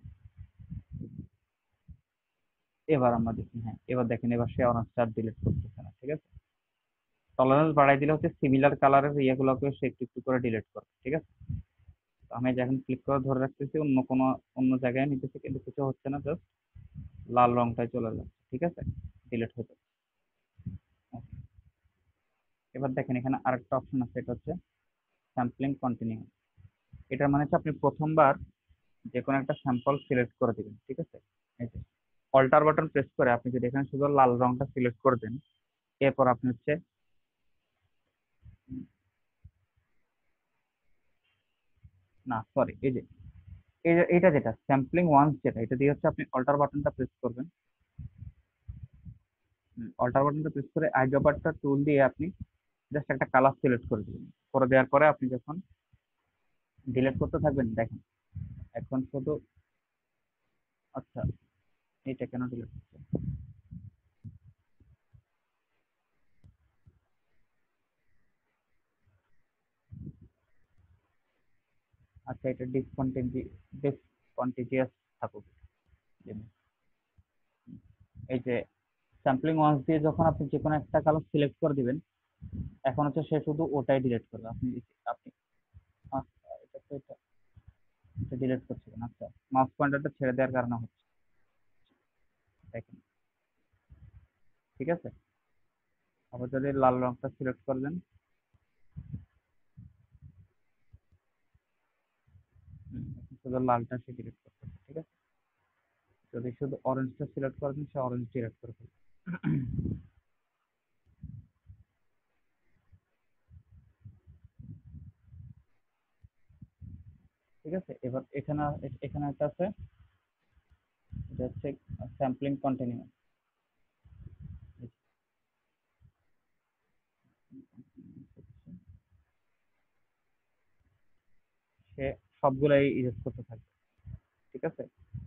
S1: এবার আমরা দেখি, হ্যাঁ এবার দেখেন, এবার সে অরেঞ্জটা ডিলিট করতেছে না, ঠিক আছে? টলারেন্স বাড়াই দিলে হচ্ছে সিমিলার কালারের ইয়েগুলোকে সে একটু একটু করে ডিলিট করে, ঠিক আছে? তো আমি যখন ক্লিক করে ধরে রাখতেছি, অন্য জায়গায় নিতেছি, কিন্তু কিছু হচ্ছে না, জাস্ট লাল রংটাই চলে যাচ্ছে, ঠিক আছে? ডিলিট হয়ে যাচ্ছে। Okay. এবার দেখেন এখানে আরেকটা অপশন আছে, এটা হচ্ছে স্যাম্পলিং কন্টিনিউ। এটার মানে হচ্ছে আপনি প্রথমবার যে কোনো একটা স্যাম্পল সিলেক্ট করে দিবেন, ঠিক আছে? এই যে অল্টার বাটন প্রেস করে আপনি যদি এখানে শুধু লাল রংটা সিলেক্ট করে দেন, এরপর আপনি হচ্ছে না সরি, এটা যেটা স্যাম্পলিং ওয়ান্স, যেটা এটা দিয়ে হচ্ছে আপনি অল্টার বাটনটা প্রেস করবেন। অল্টার বাটনটা প্রেস করে আইড্রপারটা টুল দিয়ে আপনি জাস্ট একটা কালার সিলেক্ট করে দিবেন। করে দেওয়ার পরে আপনি যখন ডিলিট করতে থাকবেন, দেখেন এখন শুধু, আচ্ছা এটা কেন ডিলিট হচ্ছে? আচ্ছা এটা ডিসকন্টিনিউয়াস থাকুক। এই যে স্যাম্পলিং ওয়ান্স দিয়ে যখন আপনি যে কোনো একটা কালার সিলেক্ট করে দিবেন, এখন হচ্ছে সে শুধু ওটাই ডিলিট করবে। আপনি আপনি আচ্ছা, এটা তো এটা ডিলিট করছিলেন, আচ্ছা মাউস পয়েন্টারটা ছেড়ে দেওয়ার কারণে হচ্ছে, দেখেন ঠিক আছে? আবার যদি লাল রংটা সিলেক্ট করবেন, শুধু লালটা সে ডিলিট করতে, ঠিক আছে? যদি শুধু অরেঞ্জটা সিলেক্ট করবেন, সে অরেঞ্জ ডিলিট করে ফেলবে। ঠিক আছে? এবার এখানে একটা আছে, এটা হচ্ছে স্যাম্পলিং কন্টিনিউ। সে সবগুলাই ইউজ করতে থাকবে, ঠিক আছে?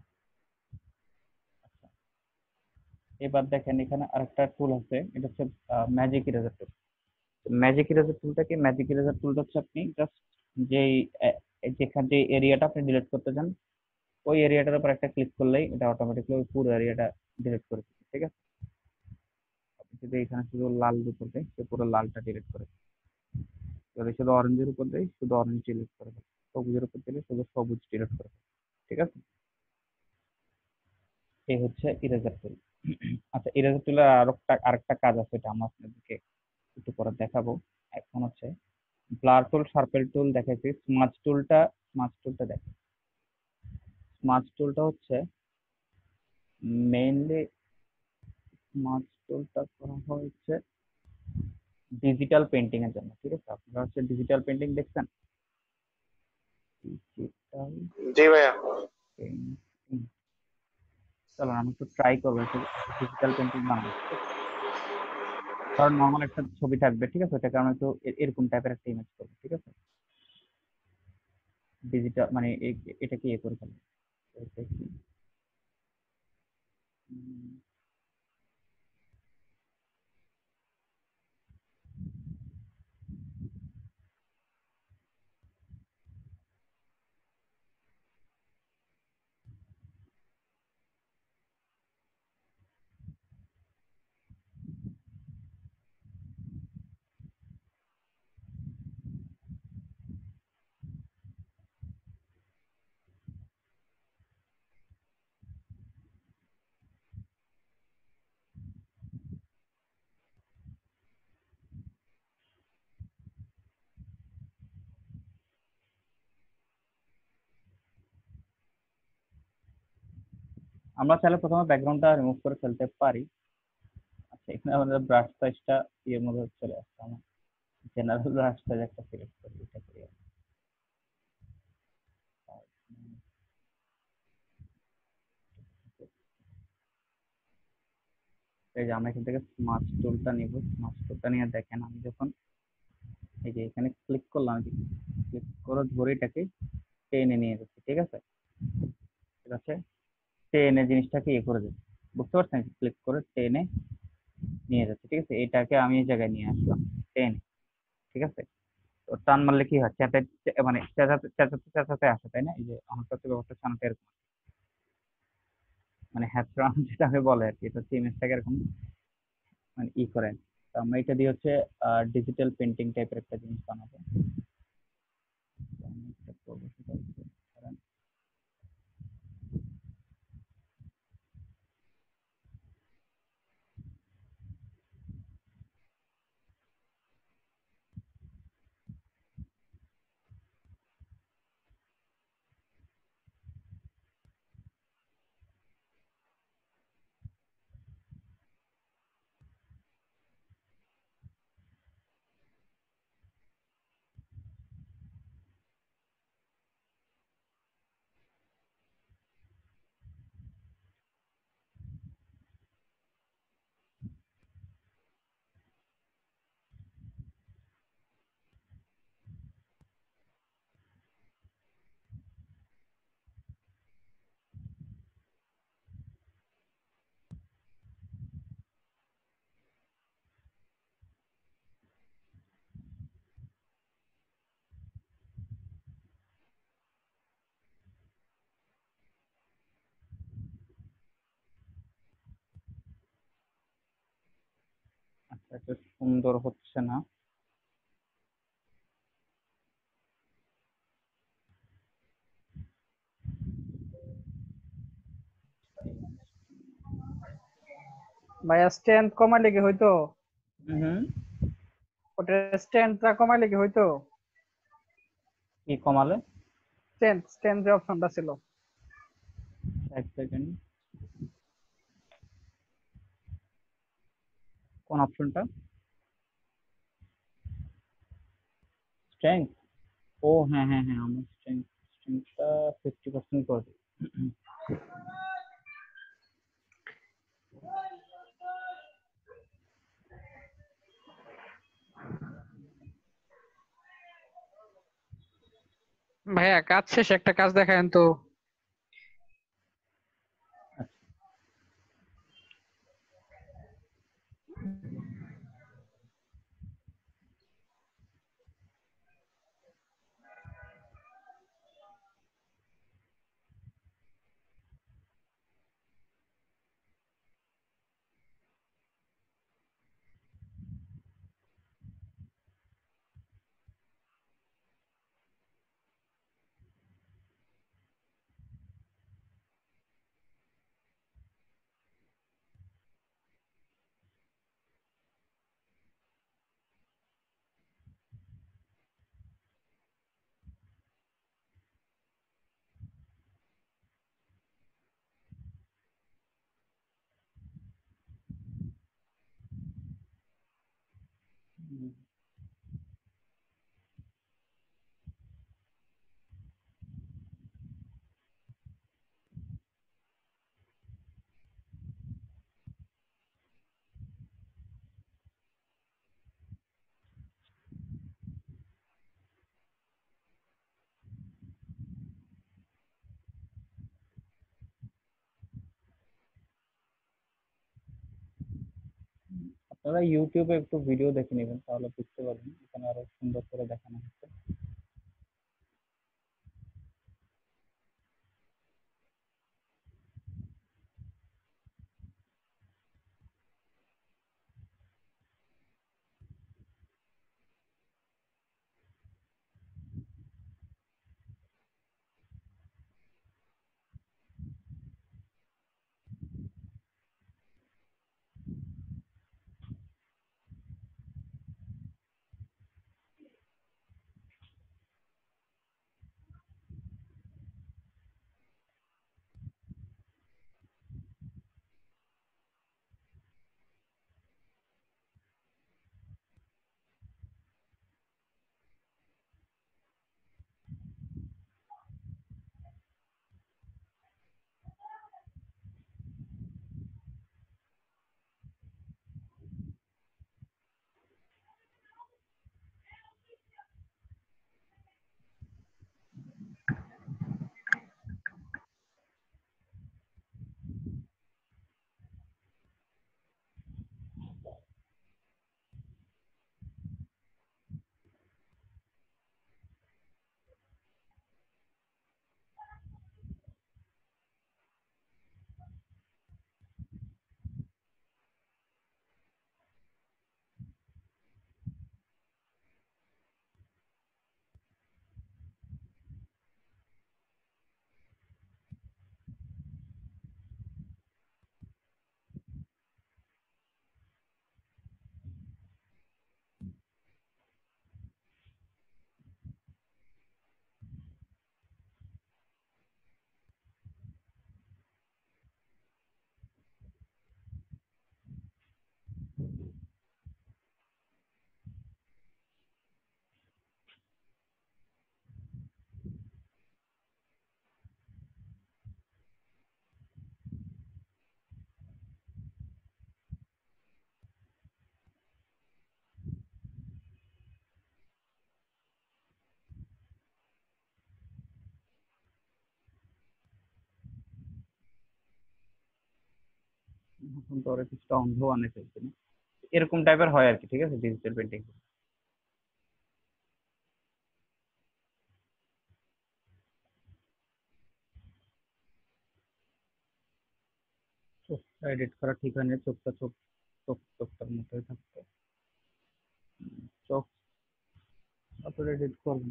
S1: আচ্ছা এবার দেখেন এখানে আরেকটা টুল আছে, এটা হচ্ছে magic eraser tool. Magic eraser টুলটা কি? ম্যাজিক ইরেজার টুলটা হচ্ছে আপনি জাস্ট যেই যেখানে যে এরিয়াটা আপনি ডিলিট করতে চান, ওই এরিয়াটার উপর একটা ক্লিক করলেই এটা অটোমেটিকলি ওই পুরো এরিয়াটা ডিলিট করে দিবে, ঠিক আছে? আপনি যদি এখানে শুধু লাল উপর দেয়, সে পুরো লালটা ডিলিট করে দেবে। যদি শুধু অরেঞ্জের উপর দেয়, শুধু অরেঞ্জ ডিলিট করে দেবে। সবুজের উপর দিলে শুধু সবুজ ডিলিট করে দেবে, ঠিক আছে? এই হচ্ছে ইরেজার টুল। আচ্ছা ইরেজার টুলের আরেকটা কাজ আছে, এটা আমরা আপনাদেরকে একটু পরে দেখাবো। এখন হচ্ছে ব্লার টুল, শার্পেল টুল দেখাইছি, স্মার্ট টুলটা দেখেন। স্মার্ট টুলটা হচ্ছে মেইনলি, স্মার্ট টুলটা করা হয়েছে ডিজিটাল পেন্টিং এর জন্য, ঠিক আছে? আপনারা হচ্ছে ডিজিটাল পেন্টিং দেখছেন, ডিজিটাল
S9: জি ভাইয়া।
S1: পেন্টিং। চলো আমি একটু ট্রাই করবো একটু ডিজিটাল পেন্টিং বানাবো, ঠিক আছে? ধর নর্মাল একটা ছবি থাকবে, ঠিক আছে? ওটাকে আমি একটু এরকম টাইপের একটা ইমেজ করবো, ঠিক আছে? ডিজিটাল মানে এটাকে ইয়ে করে ফেলবো। এটা কি? উম, আমরা চাইলে প্রথমে ব্যাকগ্রাউন্ডটা রিমুভ করে ফেলতে পারি। আচ্ছা এখানে আমাদের ব্রাশ সাইজটা ইয়ের মধ্যে চলে আসছে, আমার জেনারেল ব্রাশ সাইজ একটা সিলেক্ট করি, এটা করি। এই যে আমরা এখান থেকে স্মার্ট টুলটা নিব, স্মার্ট টুলটা নিয়ে দেখেন আমি যখন এই যে এখানে ক্লিক করলাম, ক্লিক করে ধরে এটাকে টেনে নিয়ে যাচ্ছে, ঠিক আছে? ঠিক আছে, টেনে জিনিসটাকে ইয়ে করে দিচ্ছে, বুঝতে পারছেন? ক্লিক করে টেনে নিয়ে যাচ্ছে, ঠিক আছে? এটাকে আমি এই জায়গায় নিয়ে আসলাম, টেনে, ঠিক আছে? তো টান মারলে কি হয়, মানে চেঁচাতে চেঁচাতে চেঁচাতে আসে, তাই না? এই যে আমার কাছে ব্যাপারটা হচ্ছে অনেকটা এরকম, মানে হ্যাচড়ান যেটাকে বলে আর কি, এটা হচ্ছে ইমেজটাকে এরকম মানে ই করেন। তো আমরা এটা দিয়ে হচ্ছে ডিজিটাল পেন্টিং টাইপের একটা জিনিস বানাবো। তো আমি যেটা করবো সেটা হচ্ছে, ধরেন, আচ্ছা এটা সুন্দর হচ্ছে না।
S2: ভাইয়া স্ট্রেংথ কমাইলে কি হইতো?
S1: হুম,
S2: ওটা স্ট্রেংথটা কমাইলে কি হইতো?
S1: কি কমালে?
S2: স্ট্রেংথ যে অপশনটা ছিল।
S1: এক সেকেন্ড, কোন অপশনটা? স্ট্রেংথ? ও হ্যাঁ হ্যাঁ হ্যাঁ, আমার স্ট্রেংথটা 50% করে দিই।
S2: ভাইয়া কাজ শেষ, একটা কাজ দেখায়েন তো।
S1: আপনারা ইউটিউবে একটু ভিডিও দেখে নেবেন, তাহলে বুঝতে পারবেন, এখানে আরো সুন্দর করে দেখানো হচ্ছে। এখন তো ওরা কিছুটা অন্ধ বানিয়ে ফেলছে না, এরকম টাইপের হয় আর কি, ঠিক আছে ডিজিটাল পেন্টিং। চোখটা এডিট করা ঠিক হয়নি, চোখটা চোখ চোখ চোখটার মতোই থাকতো। চোখ তারপরে এডিট করবেন।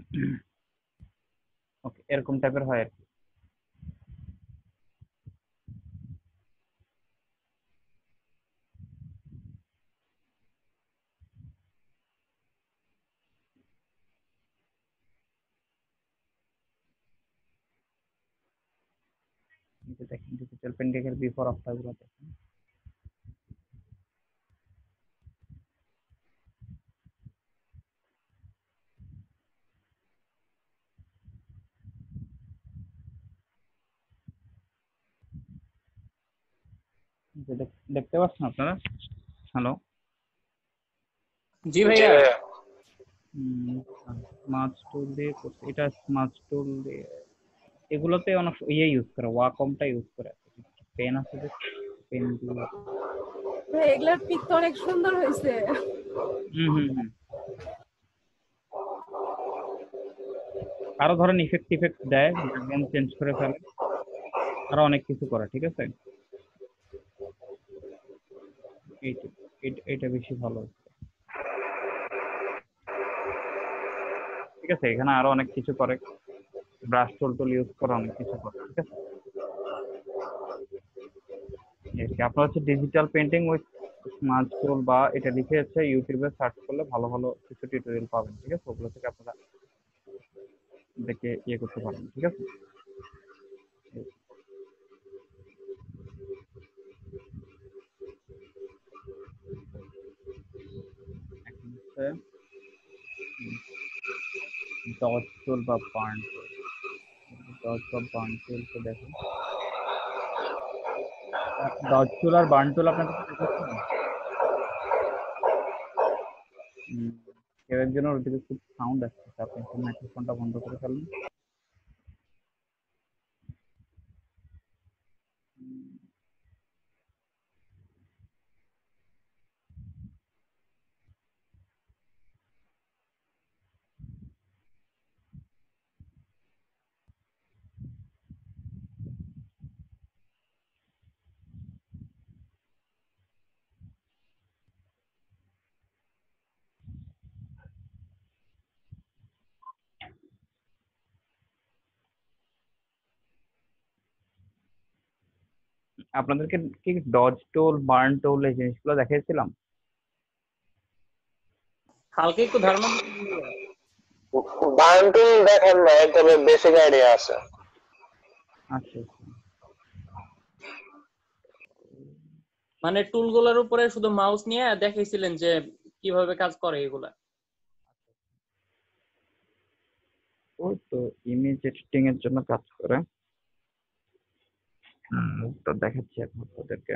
S1: ওকে, এরকম টাইপের হয় আর কি। এই যে দেখেন ডিজিটাল পেন্টিং এর বিফোর আফটার গুলো দেখেন। এই যে দেখতে পাচ্ছেন আপনারা? হ্যালো।
S6: জি
S9: জি
S6: ভাইয়া।
S9: ভাইয়া।
S1: স্মার্ট টুল দিয়ে করতে, এটা স্মার্ট টুল দিয়ে এগুলোতে অনেক ইয়ে ইউজ করে, ওয়াকমটা ইউজ করে। পেন আছে যে পেন গুলো।
S3: ভাই এগুলার পিক তো অনেক সুন্দর হয়েছে।
S1: হুম হুম হুম। আরো ধরেন ইফেক্ট ইফেক্ট দেয়, ব্যাকগ্রাউন্ড চেঞ্জ করে ফেলে, আরো অনেক কিছু করে, ঠিক আছে। এইটা এটা বেশি ভালো হচ্ছে। ঠিক আছে, এখানে আরো অনেক কিছু করে, ব্রাশ টুল টুল ইউজ করে অনেক কিছু করে, ঠিক আছে। আপনার হচ্ছে digital painting with smart tool বা এটা লিখে হচ্ছে ইউটিউবে সার্চ করলে ভালো ভালো কিছু টিউটোরিয়াল পাবেন, ঠিক আছে। ওগুলো থেকে আপনারা দেখে ইয়ে করতে পারবেন, ঠিক আছে। এখন হচ্ছে ডট টুল বা বার্ন টুল। ডট বা বার্ন টুল তো দেখুন, ডট টুল আর বার্ন টুল আপনার কাছে দেখেছেন? কেউ একজনের ওদিকে খুব সাউন্ড আসছে, আপনি একটু মাইক্রোফোনটা বন্ধ করে ফেলুন। আপনাদেরকে কি ডজ টুল বার্ন টুল এই জিনিসগুলো দেখিয়েছিলাম?
S6: হালকা একটু ধারণা দিতে ভাইয়া।
S9: বান্টু দেখেন নাই, তবে বেসিক আইডিয়া আছে।
S1: আচ্ছা আচ্ছা।
S6: মানে টুলগুলোর উপরে শুধু মাউস নিয়ে দেখাইছিলেন যে কিভাবে কাজ করে এগুলা।
S1: ওই তো ইমেজ এডিটিং এর জন্য কাজ করে। তো দেখাচ্ছি এখন ওদেরকে।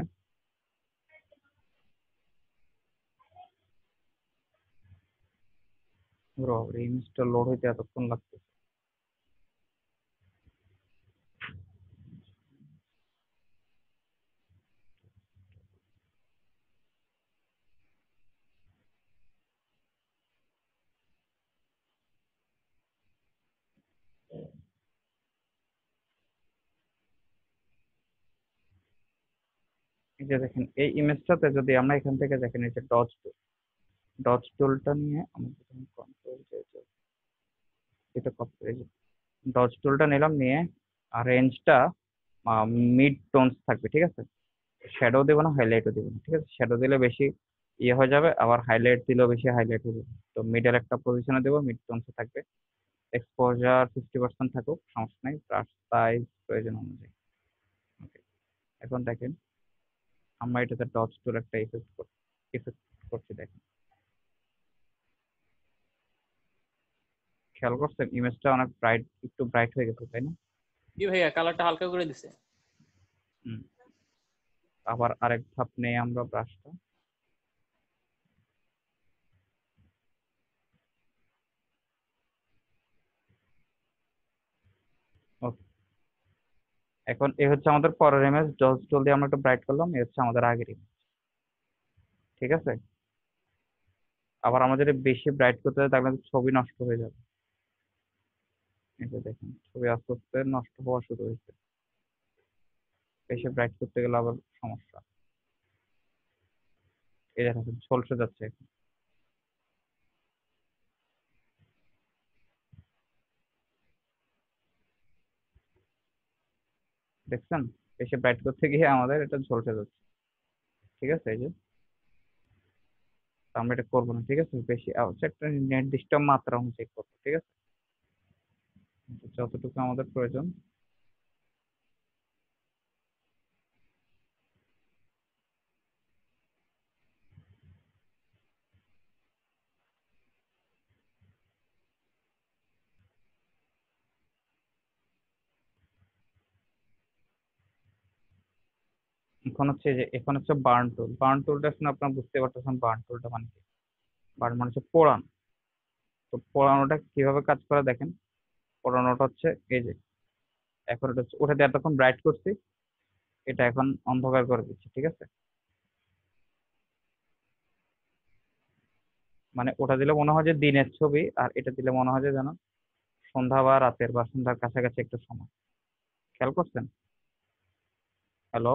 S1: ইমেজটা লোড হইতে এতক্ষণ লাগছে। এই যে দেখেন এই ইমেজটাতে যদি আমরা এখান থেকে দেখেন এই যে ডজ টুলটা নিয়ে আমরা কন্ট্রোল এটা কপি করে ডজ টুলটা নিলাম, নিয়ে আর রেঞ্জটা মিড টোনস থাকবে, ঠিক আছে। শ্যাডো দেবো না, হাইলাইটও দেবো না, ঠিক আছে। শ্যাডো দিলে বেশি ইয়ে হয়ে যাবে, আবার হাইলাইট দিলেও বেশি হাইলাইট হয়ে যাবে। তো মিডের একটা পজিশনে দেবো, মিড টোনসে থাকবে। এক্সপোজার 50% থাকুক, সমস্যা নাই, ব্রাশ সাইজ প্রয়োজন অনুযায়ী। ওকে, এখন দেখেন আমরা এটাতে ডজ টুল একটা ইফেক্ট করছি, দেখেন খেয়াল করছেন ইমেজটা অনেক ব্রাইট, একটু ব্রাইট হয়ে গেছে, তাই না?
S6: জি ভাইয়া, কালারটা হালকা করে দিছে।
S1: আবার আরেক ধাপ নেই আমরা ব্রাশটা, ওকে। এখন এ হচ্ছে আমাদের পরের ইমেজ, ডজ টুল দিয়ে আমরা একটু ব্রাইট করলাম, এ হচ্ছে আমাদের আগের ইমেজ। ঠিক আছে, আবার আমরা যদি বেশি ব্রাইট করতে যাই তাহলে ছবি নষ্ট হয়ে যাবে। এই যে দেখেন ছবি আস্তে আস্তে নষ্ট হওয়া শুরু হয়েছে, বেশি ব্রাইট করতে গেলে আবার সমস্যা। এই দেখেন ঝলসে যাচ্ছে এখন। দেখছেন বেশি ব্রাইট করতে গিয়ে আমাদের এটা ঝলসে যাচ্ছে। ঠিক আছে, এই যে আমরা এটা করবো না। ঠিক আছে, বেশি হচ্ছে একটা নির্দিষ্ট মাত্রা অনুযায়ী করবো। ঠিক আছে, যতটুকু আমাদের প্রয়োজন। এখন হচ্ছে যে এখন হচ্ছে বার্ন টুল। বার্ন টুলটা শুনে আপনারা বুঝতে পারতেছেন বার্ন টুলটা মানে কি। বার্ন মানে হচ্ছে পোড়ানো। তো পোড়ানোটা কিভাবে কাজ করে দেখেন। পোড়ানোটা হচ্ছে এই যে এখন এটা হচ্ছে ওটাতে এতক্ষণ ব্রাইট করছি, এটা এখন অন্ধকার করে দিচ্ছি। ঠিক আছে, মানে ওটা দিলে মনে হয় যে দিনের ছবি, আর এটা দিলে মনে হয় যে যেন সন্ধ্যা বা রাতের বা সন্ধ্যার কাছাকাছি একটু সময়। খেয়াল করছেন? হ্যালো।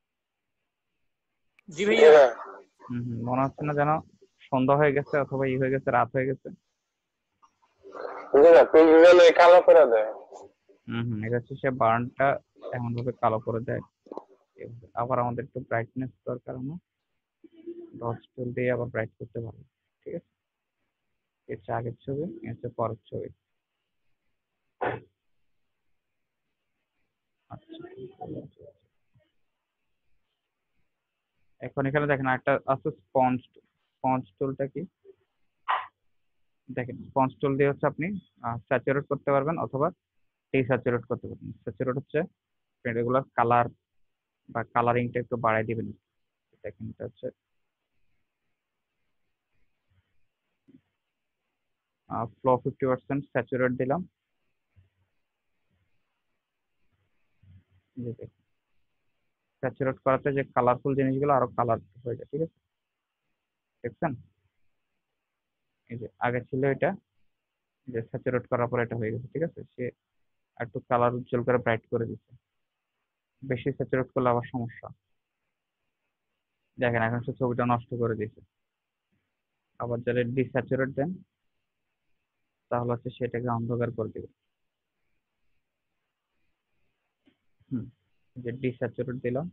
S6: জি ভাইয়া।
S1: মনে হচ্ছে না যেন সন্ধ্যা হয়ে গেছে অথবা ই হয়ে গেছে, রাত হয়ে গেছে?
S9: কালো করে দেয়।
S1: এটা হচ্ছে সে বার্নটা এমন ভাবে কালো করে দেয়। আবার আমাদের একটু ব্রাইটনেস দরকার, আমরা ডজ টুল দিয়ে আবার ব্রাইট করতে পারবো। ঠিক আছে, এর হচ্ছে আগের ছবি, এর হচ্ছে পরের ছবি। আচ্ছা, এখন এখানে দেখেন একটা আছে স্পঞ্জ। স্পঞ্জ টুলটা কি দেখেন, স্পঞ্জ টুল দিয়ে হচ্ছে আপনি স্যাচুরেট করতে পারবেন অথবা ডিস্যাচুরেট করতে পারবেন। স্যাচুরেট হচ্ছে রেগুলার কালার বা কালারিংটা একটু বাড়াই দিবেন। দেখেন এটা হচ্ছে ফ্লো 50% স্যাচুরেট দিলাম। স্যাচুরেট করাতে যে কালারফুল জিনিসগুলো আরো কালার হয়ে যায়। ঠিক আছে, দেখছেন এই যে আগে ছিল এটা, যে স্যাচুরেট করার পর এটা হয়ে গেছে। ঠিক আছে, সে একটু কালার উজ্জ্বল করে ব্রাইট করে দিচ্ছে। বেশি স্যাচুরেট করলে আবার সমস্যা। দেখেন এখন সে ছবিটা নষ্ট করে দিয়েছে। আবার যদি ডিস্যাচুরেট দেন তাহলে হচ্ছে সেটাকে অন্ধকার করে দিবে। যে ডিস্যাচুরেট দিলাম,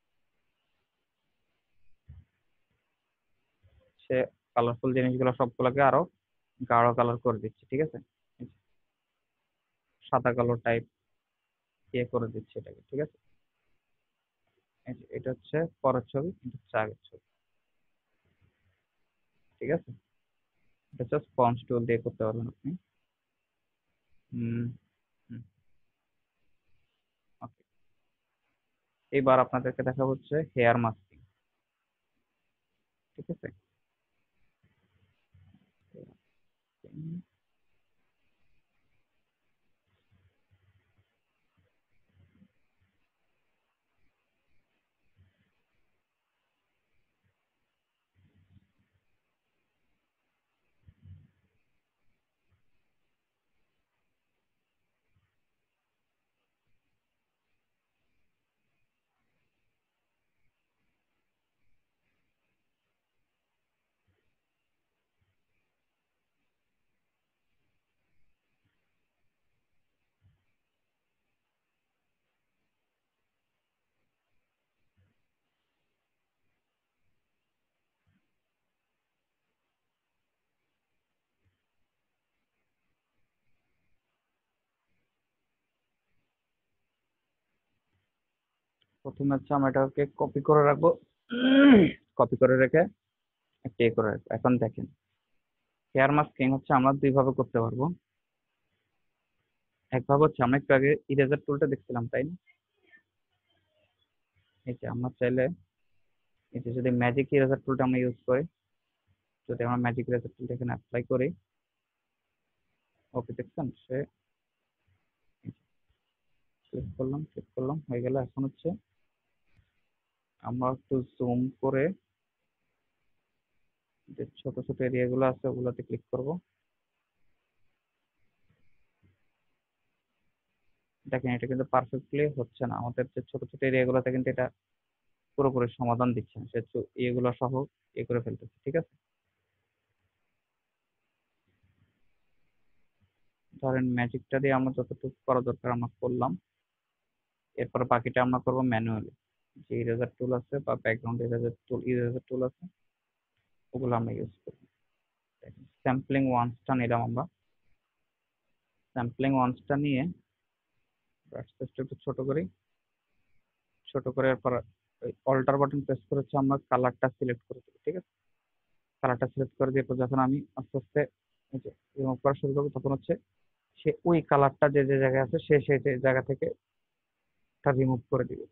S1: সে কালারফুল জিনিসগুলো সবগুলোকে আরো গাঢ় কালার করে দিচ্ছে। ঠিক আছে, সাদা কালো টাইপ ইয়ে করে দিচ্ছে এটাকে। ঠিক আছে, এটা হচ্ছে পরের ছবি, এটা হচ্ছে আগের ছবি। ঠিক আছে, এটা হচ্ছে স্পঞ্জ টুল দিয়ে করতে পারবেন আপনি। ওকে, এবার আপনাদেরকে দেখা হচ্ছে হেয়ার মাস্কিং। ঠিক আছে, প্রথমে হচ্ছে আমরা এটাকে কপি করে রাখবো। কপি করে রেখে একটা করে রাখবো। এখন দেখেন হেয়ার মাস্কিং হচ্ছে আমরা দুই ভাবে করতে পারবো। এক ভাবে হচ্ছে আমরা একটু আগে ইরেজার টুলটা দেখছিলাম, তাই না? এই যে আমরা চাইলে এই যে যদি ম্যাজিক ইরেজার টুলটা আমরা ইউজ করি, যদি আমরা ম্যাজিক ইরেজার টুলটা এখানে অ্যাপ্লাই করি, ওকে দেখছেন ক্লিক করলাম হয়ে গেল। এখন হচ্ছে আমরা একটু জুম করে যে ছোট ছোট এরিয়া গুলো আছে ওগুলোতে ক্লিক করব। দেখেন এটা কিন্তু পারফেক্টলি হচ্ছে না, আমাদের যে ছোট ছোট এরিয়া গুলোতে কিন্তু এটা পুরোপুরি সমাধান দিচ্ছে না, সে এগুলো সহ করে ফেলতেছে। ঠিক আছে, ধরেন ম্যাজিকটা দিয়ে আমরা যতটুকু করা দরকার আমরা করলাম, এরপর বাকিটা আমরা করবো ম্যানুয়ালি। যে ইরেজার টুল আছে বা ব্যাকগ্রাউন্ড ইরেজার টুল আছে ওগুলো আমরা ইউজ করবো। স্যাম্পলিং ওয়ান্সটা নিলাম আমরা, স্যাম্পলিং ওয়ান্সটা নিয়ে একটু ছোট করি, ছোট করে এরপর অল্টার বাটন প্রেস করে হচ্ছে আমরা কালারটা সিলেক্ট করে দেবো। ঠিক আছে, কালারটা সিলেক্ট করে দিয়ে যখন আমি আস্তে আস্তে রিমুভ করা শুরু করবো তখন হচ্ছে সে ওই কালারটা যে যে জায়গায় আছে সে সেই জায়গা থেকে তা রিমুভ করে দিবে।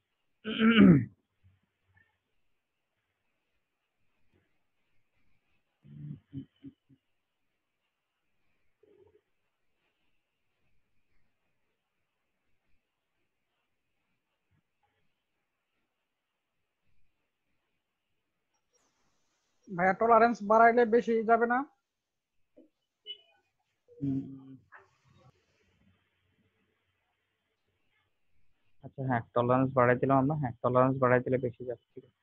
S2: ভাইয়া টলারেন্স বাড়াইলে বেশি যাবে না?
S1: আচ্ছা হ্যাঁ, টলারেন্স বাড়াই দিলাম আমরা, হ্যাঁ টলারেন্স বাড়াই দিলে বেশি যাচ্ছে। ঠিক আছে,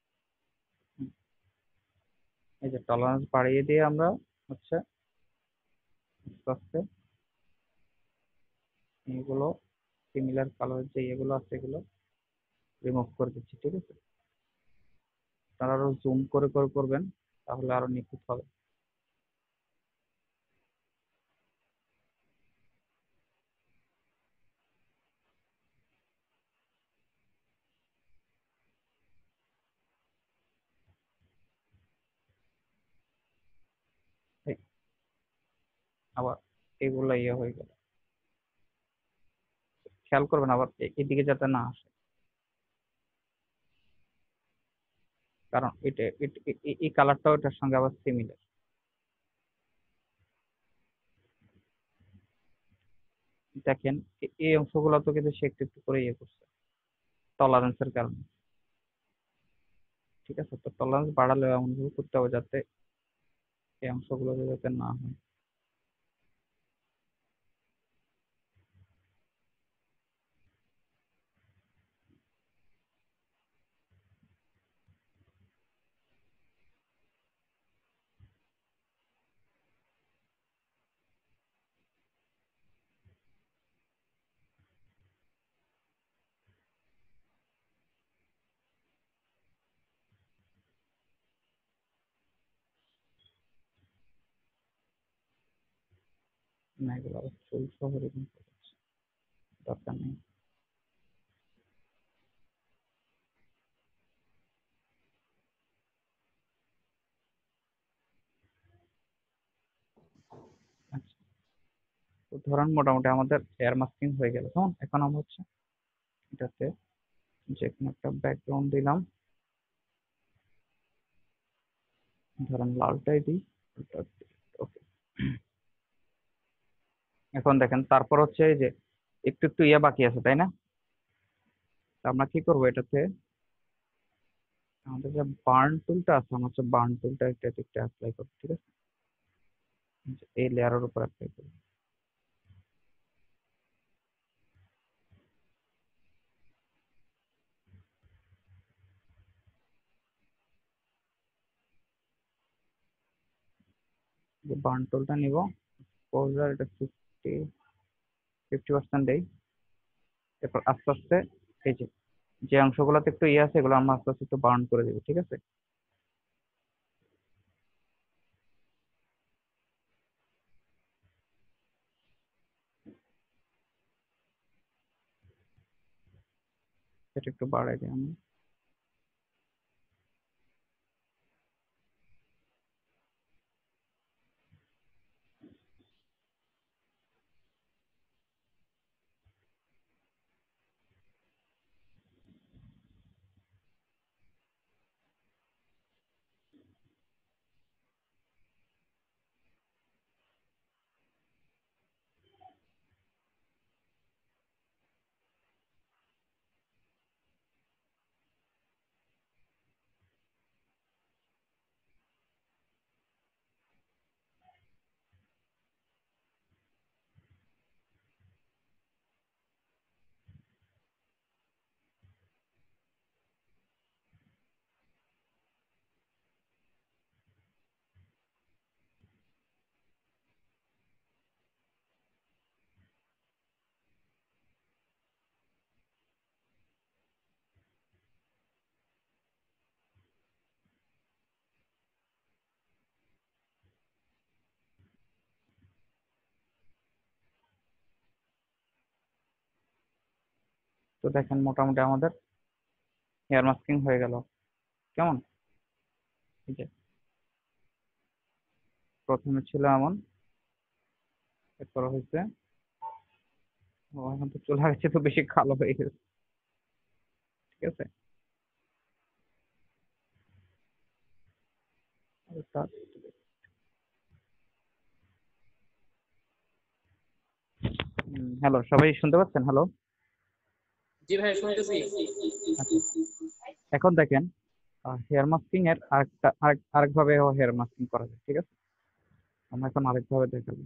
S1: এই যে টলারেন্স বাড়িয়ে দিয়ে আমরা হচ্ছে আস্তে আস্তে এগুলো সিমিলার কালার যে এগুলো আছে এগুলো রিমুভ করে দিচ্ছি। ঠিক আছে, আপনারা আরো জুম করে করে করবেন তাহলে আরো নিখুঁত হবে। এই, আবার এগুলো ইয়ে হয়ে গেল, খেয়াল করবেন আবার এদিকে যাতে না আসে, কারণ এই কালারটাও এটার সঙ্গে আবার সিমিলার। দেখেন এই অংশগুলো তো কিন্তু সে একটু একটু করে ইয়ে করছে টলারেন্সের কারণে। ঠিক আছে, তো টলারেন্স বাড়ালে এমন ভাবে করতে হবে যাতে এই অংশগুলো যাতে না হয়। না এগুলো আবার চুল সহ রিমুভ করছে, দরকার নেই। আচ্ছা, তো ধরেন মোটামুটি আমাদের হেয়ার মাস্কিং হয়ে গেল। তখন এখন আমরা হচ্ছে এটাতে যে কোনো একটা ব্যাকগ্রাউন্ড দিলাম, ধরেন লালটাই দিই। ওকে, এখন দেখেন তারপর হচ্ছে এই যে একটু একটু ইয়ে বাকি আছে তাই না? তা আমরা কি করবো এটাতে, আমাদের যে বার্ন টুলটা আছে আমরা হচ্ছে বার্ন টুলটা একটা একটা অ্যাপ্লাই করবো। ঠিক আছে, এই লেয়ারের উপর অ্যাপ্লাই করবো। যে বার্ন টুলটা নিব, এক্সপোজার এটা 50% দেই। এরপর আস্তে আস্তে এই যে যে অংশগুলোতে একটু ইয়ে আছে এগুলো আমরা আস্তে আস্তে একটু বার্ন করে দেবো। ঠিক আছে, এটা একটু বাড়াই দিই আমি। তো দেখেন মোটামুটি আমাদের হেয়ার মাস্কিং হয়ে গেল। কেমন? এই যে প্রথমে ছিল এমন, এরপর হয়েছে এখন তো চলে গেছে, তো বেশি কালো হয়ে গেছে। ঠিক আছে, হ্যালো, সবাই শুনতে পাচ্ছেন? হ্যালো,
S6: জি ভাই শুনতেছি।
S1: এখন দেখেন হেয়ার মাস্কিং এর আরেকভাবে হেয়ার মাস্কিং করা যায়। ঠিক আছে, আমরা এখন আরেকভাবে দেখাবো।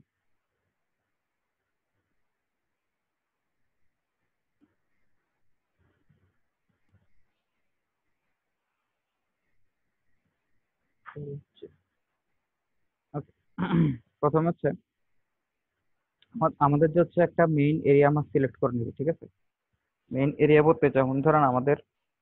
S1: প্রথম হচ্ছে আমাদের যে হচ্ছে একটা মেইন এরিয়া আমরা সিলেক্ট করে নিব। ঠিক আছে, মেইন এরিয়া বলতে যেমন ধরেন আমাদের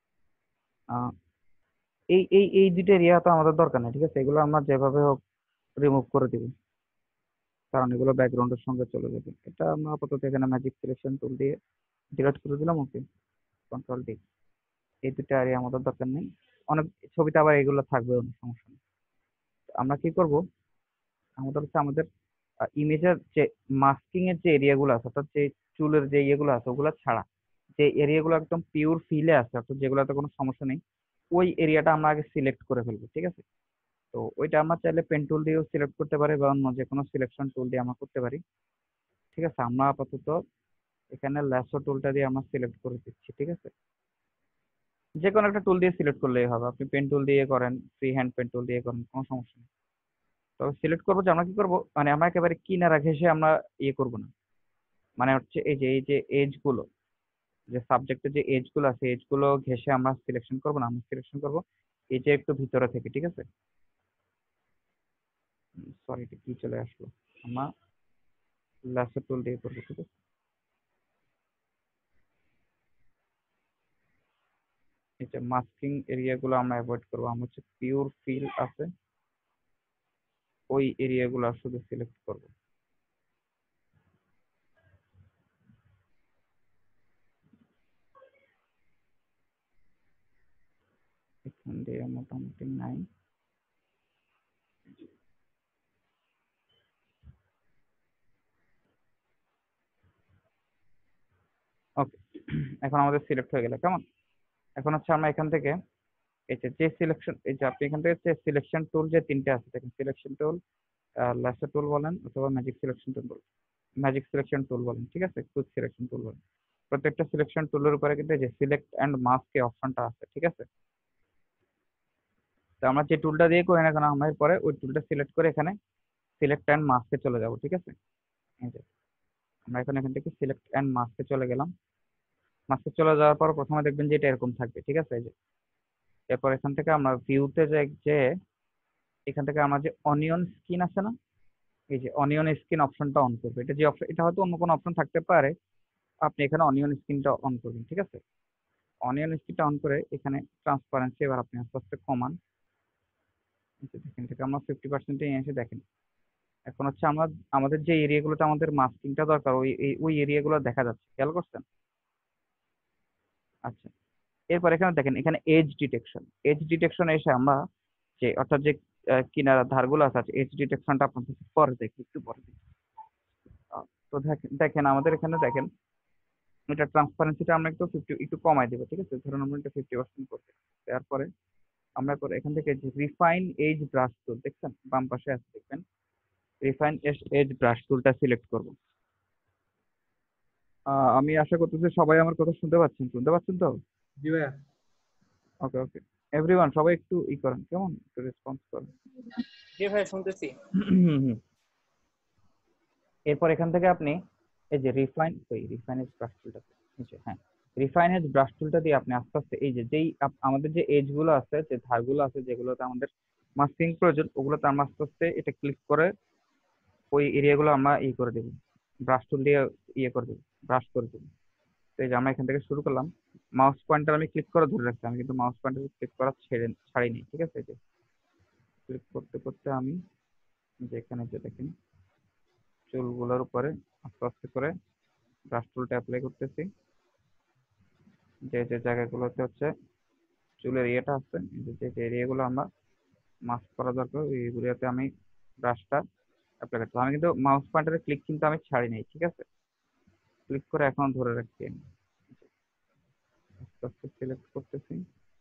S1: এই এই এই দুটো এরিয়া তো আমাদের দরকার নেই। ঠিক আছে, এগুলো আমরা যেভাবে হোক রিমুভ করে দিব, কারণ এগুলো ব্যাকগ্রাউন্ডের সঙ্গে চলে যাবে। এটা আমরা আপাতত এখানে ম্যাজিক সিলেকশন টুল দিয়ে ডিলিট করে দিলাম। Okay, control D. এই দুটো এরিয়া আমাদের দরকার নেই। অনেক ছবিতে আবার এগুলো থাকবে, অনেক সমস্যা নেই। আমরা কি করব, আমাদের হচ্ছে আমাদের ইমেজের যে মাস্কিং এর যে এরিয়াগুলো আছে, অর্থাৎ যে চুলের যে ইয়েগুলো আছে ওগুলো ছাড়া যে এরিয়াগুলো একদম পিওর ফিলে আছে, অর্থাৎ যেগুলোতে কোনো সমস্যা নেই, ওই এরিয়াটা আমরা আগে সিলেক্ট করে ফেলবো। ঠিক আছে, তো ওইটা আমরা চাইলে পেন টুল দিয়েও সিলেক্ট করতে পারি বা অন্য যে কোনো সিলেকশন টুল দিয়ে আমরা করতে পারি। ঠিক আছে, আমরা আপাতত এখানে ল্যাসো টুলটা দিয়ে আমরা সিলেক্ট করে দিচ্ছি। ঠিক আছে, যে কোনো একটা টুল দিয়ে সিলেক্ট করলেই হবে। আপনি পেন টুল দিয়ে করেন, ফ্রি হ্যান্ড পেন টুল দিয়ে করেন, কোনো সমস্যা নেই। তো সিলেক্ট করবো যে আমরা কি করবো, মানে আমরা একেবারে কিনারা ঘেসে আমরা ইয়ে করবো না, মানে হচ্ছে এই যে এজ গুলো, যে সাবজেক্টের যে এজ গুলো আছে এজ গুলো ঘেসে আমরা সিলেকশন করবো না, আমরা সিলেকশন করবো এই যে একটু ভিতরে থেকে। ঠিক আছে, সরি এটা কি চলে আসলো, আমরা ল্যাসো টুল দিয়ে করবো। ঠিক আছে, এই যে মাস্কিং এরিয়া গুলো আমরা অ্যাভয়েড করবো, আমরা হচ্ছে পিওর ফিল আছে ওই এরিয়া গুলো শুধু সিলেক্ট করবো। এখান দিয়ে মোটামুটি নাই। ওকে, এখন আমাদের সিলেক্ট হয়ে গেল। কেমন? এখন হচ্ছে আমরা এখান থেকে এই যে সিলেকশন, এই যে আপনি এখান থেকে সিলেকশন টুল যে তিনটে আছে দেখেন, সিলেকশন টুল, ল্যাসো টুল বলেন অথবা ম্যাজিক সিলেকশন টুল বলেন, ম্যাজিক সিলেকশন টুল বলেন। ঠিক আছে, কুইক সিলেকশন টুল বলেন। প্রত্যেকটা সিলেকশন টুলের উপরে কিন্তু এই যে সিলেক্ট অ্যান্ড মাস্ক এর অপশনটা আছে। ঠিক আছে, তো আমরা যে টুলটা দিয়ে করি না কেন, আমরা পরে ওই টুলটা সিলেক্ট করে এখানে সিলেক্ট অ্যান্ড মাস্কে চলে যাব। ঠিক আছে, এই যে আমরা এখান থেকে সিলেক্ট অ্যান্ড মাস্কে চলে গেলাম। মাস্কে চলে যাওয়ার পর প্রথমে দেখবেন যে এটা এরকম থাকবে। ঠিক আছে, এই যে এরপর এখান থেকে আমরা ভিউতে যে এখান থেকে আমার যে অনিয়ন স্কিন আছে না, এই যে অনিয়ন স্কিন অপশনটা অন করবে। এটা যে অপশন, এটা হয়তো অন্য কোনো অপশন থাকতে পারে, আপনি এখানে অনিয়ন স্কিনটা অন করবেন। ঠিক আছে, অনিয়ন স্কিনটা অন করে এখানে ট্রান্সপারেন্সি এবার আপনি আস্তে আস্তে কমান। এখান থেকে আমরা 50% নিয়ে এসে দেখেন, এখন হচ্ছে আমরা আমাদের যে এরিয়াগুলোতে আমাদের মাস্কিংটা দরকার ওই এরিয়াগুলো দেখা যাচ্ছে। খেয়াল করছেন? আচ্ছা, এরপর এখানে দেখেন, এখানে এজ ডিটেকশন এসে আমরা যে অর্থাৎ যে কিনারা ধারগুলো আছে এজ ডিটেকশনটা আপনাদের পরে দেখি, একটু পরে দেখি। তো দেখেন আমাদের এখানে দেখেন এটা ট্রান্সপারেন্সিটা আমরা একটু কমাই দেবো। ঠিক আছে, ধরুন আমরা এটা 50% করতে, তারপরে আমরা এখান থেকে যে রিফাইন এজ ব্রাশ টুল দেখছেন বাম পাশে আছে, দেখবেন রিফাইন এজ ব্রাশ টুলটা সিলেক্ট করব। আমি আশা করতেছি সবাই আমার কথা শুনতে পাচ্ছেন তো?
S5: জি ভাইয়া।
S1: ওকে ওকে, এভরিওয়ান সবাই একটু করেন, কেমন একটু রেসপন্স করেন।
S6: জি ভাই শুনতেছি।
S1: এরপর এখান থেকে আপনি এই যে রিফাইন এজ ব্রাশ টুলটা, হ্যাঁ রিফাইন এজ ব্রাশ টুলটা দিয়ে আপনি আস্তে আস্তে এই যে আমাদের যে এজ গুলো আছে, যে ধারগুলো আছে যেগুলোতে আমাদের মাস্কিং প্রয়োজন, ওগুলোতে আমরা আস্তে আস্তে এটা ক্লিক করে ওই এরিয়াগুলো আমরা করে দেবো, ব্রাশ টুল দিয়ে করে দেবো, ব্রাশ করে দেবো। তো এই যে আমরা এখান থেকে শুরু করলাম, মাউস পয়েন্টার আমি ক্লিক করে ধরে রাখছি, আমি কিন্তু মাউস পয়েন্টার ক্লিক করা ছাড়িনি। ঠিক আছে, যে ক্লিক করতে করতে আমি যে এখানে যে দেখেন চুলগুলোর উপরে আস্তে আস্তে করে ব্রাশ টুলটা অ্যাপ্লাই করতেছি। যে যে জায়গাগুলোতে হচ্ছে চুলের ইয়েটা আছে, যে যে এরিয়াগুলো আমরা মাস্ক করা দরকার ওই এরিয়াতে আমি ব্রাশটা অ্যাপ্লাই করতে আমি কিন্তু মাউস পয়েন্টারের ক্লিক কিন্তু আমি ছাড়ি নাই, ঠিক আছে? ক্লিক করে এখন ধরে রাখছি আমি আস্তে আস্তে সিলেক্ট করতেছি,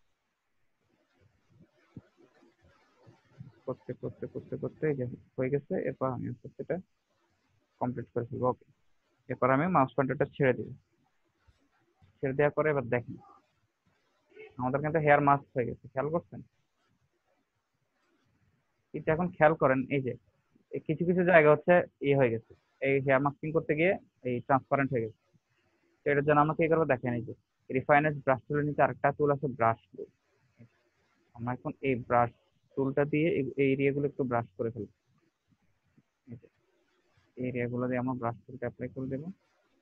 S1: করতে করতে করতে করতে এই যে হয়ে গেছে। এরপর আমি আস্তে আস্তে এটা কমপ্লিট করে ফেলবো। ওকে, এরপর আমি মাউস পয়েন্টারটা ছেড়ে দিব। ছেড়ে দেওয়ার পরে এবার দেখেন আমাদের কিন্তু হেয়ার মাস্ক হয়ে গেছে, খেয়াল করছেন? কিন্তু এখন খেয়াল করেন এই যে এই কিছু কিছু জায়গা হচ্ছে ইয়ে হয়ে গেছে, এই হেয়ার মাস্কিং করতে গিয়ে এই ট্রান্সপারেন্ট হয়ে গেছে। তো এটার জন্য আমরা কি করবো দেখেন, এই যে রিফাইনার ব্রাশ টুলের নিচে আরেকটা টুল আছে ব্রাশ টুল। আমরা এখন এই ব্রাশ টুলটা দিয়ে এই এরিয়াগুলো একটু ব্রাশ করে ফেলবো। এই এরিয়াগুলো দিয়ে আমরা ব্রাশ টুলটা অ্যাপ্লাই করে দেবো।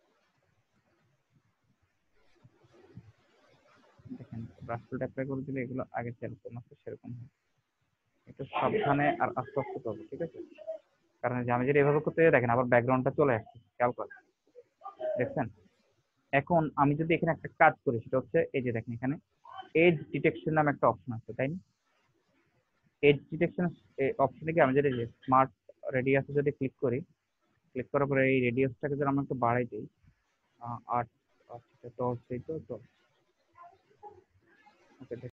S1: দেখেন ব্রাশ টুলটা অ্যাপ্লাই করে দিলে এগুলো আগে যেরকম আছে সেরকম হয়। একটু সাবধানে আর আস্তে আস্তে করবো, ঠিক আছে? কারণ যে আমি যদি এভাবে করতে যাই দেখেন আবার ব্যাকগ্রাউন্ডটা চলে আসছে, খেয়াল করেন, দেখছেন? এখন আমি যদি এখানে একটা কাজ করি সেটা হচ্ছে এই যে দেখেন এখানে এজ ডিটেকশন নামে একটা অপশন আছে, তাই না? এজ ডিটেকশন অপশনে কি আমি যদি স্মার্ট রেডিয়াসে যদি ক্লিক করি, ক্লিক করার পরে এই রেডিয়াসটাকে যদি আমরা একটু বাড়াই দিই 8 আচ্ছা 10 এই তো 10। ওকে।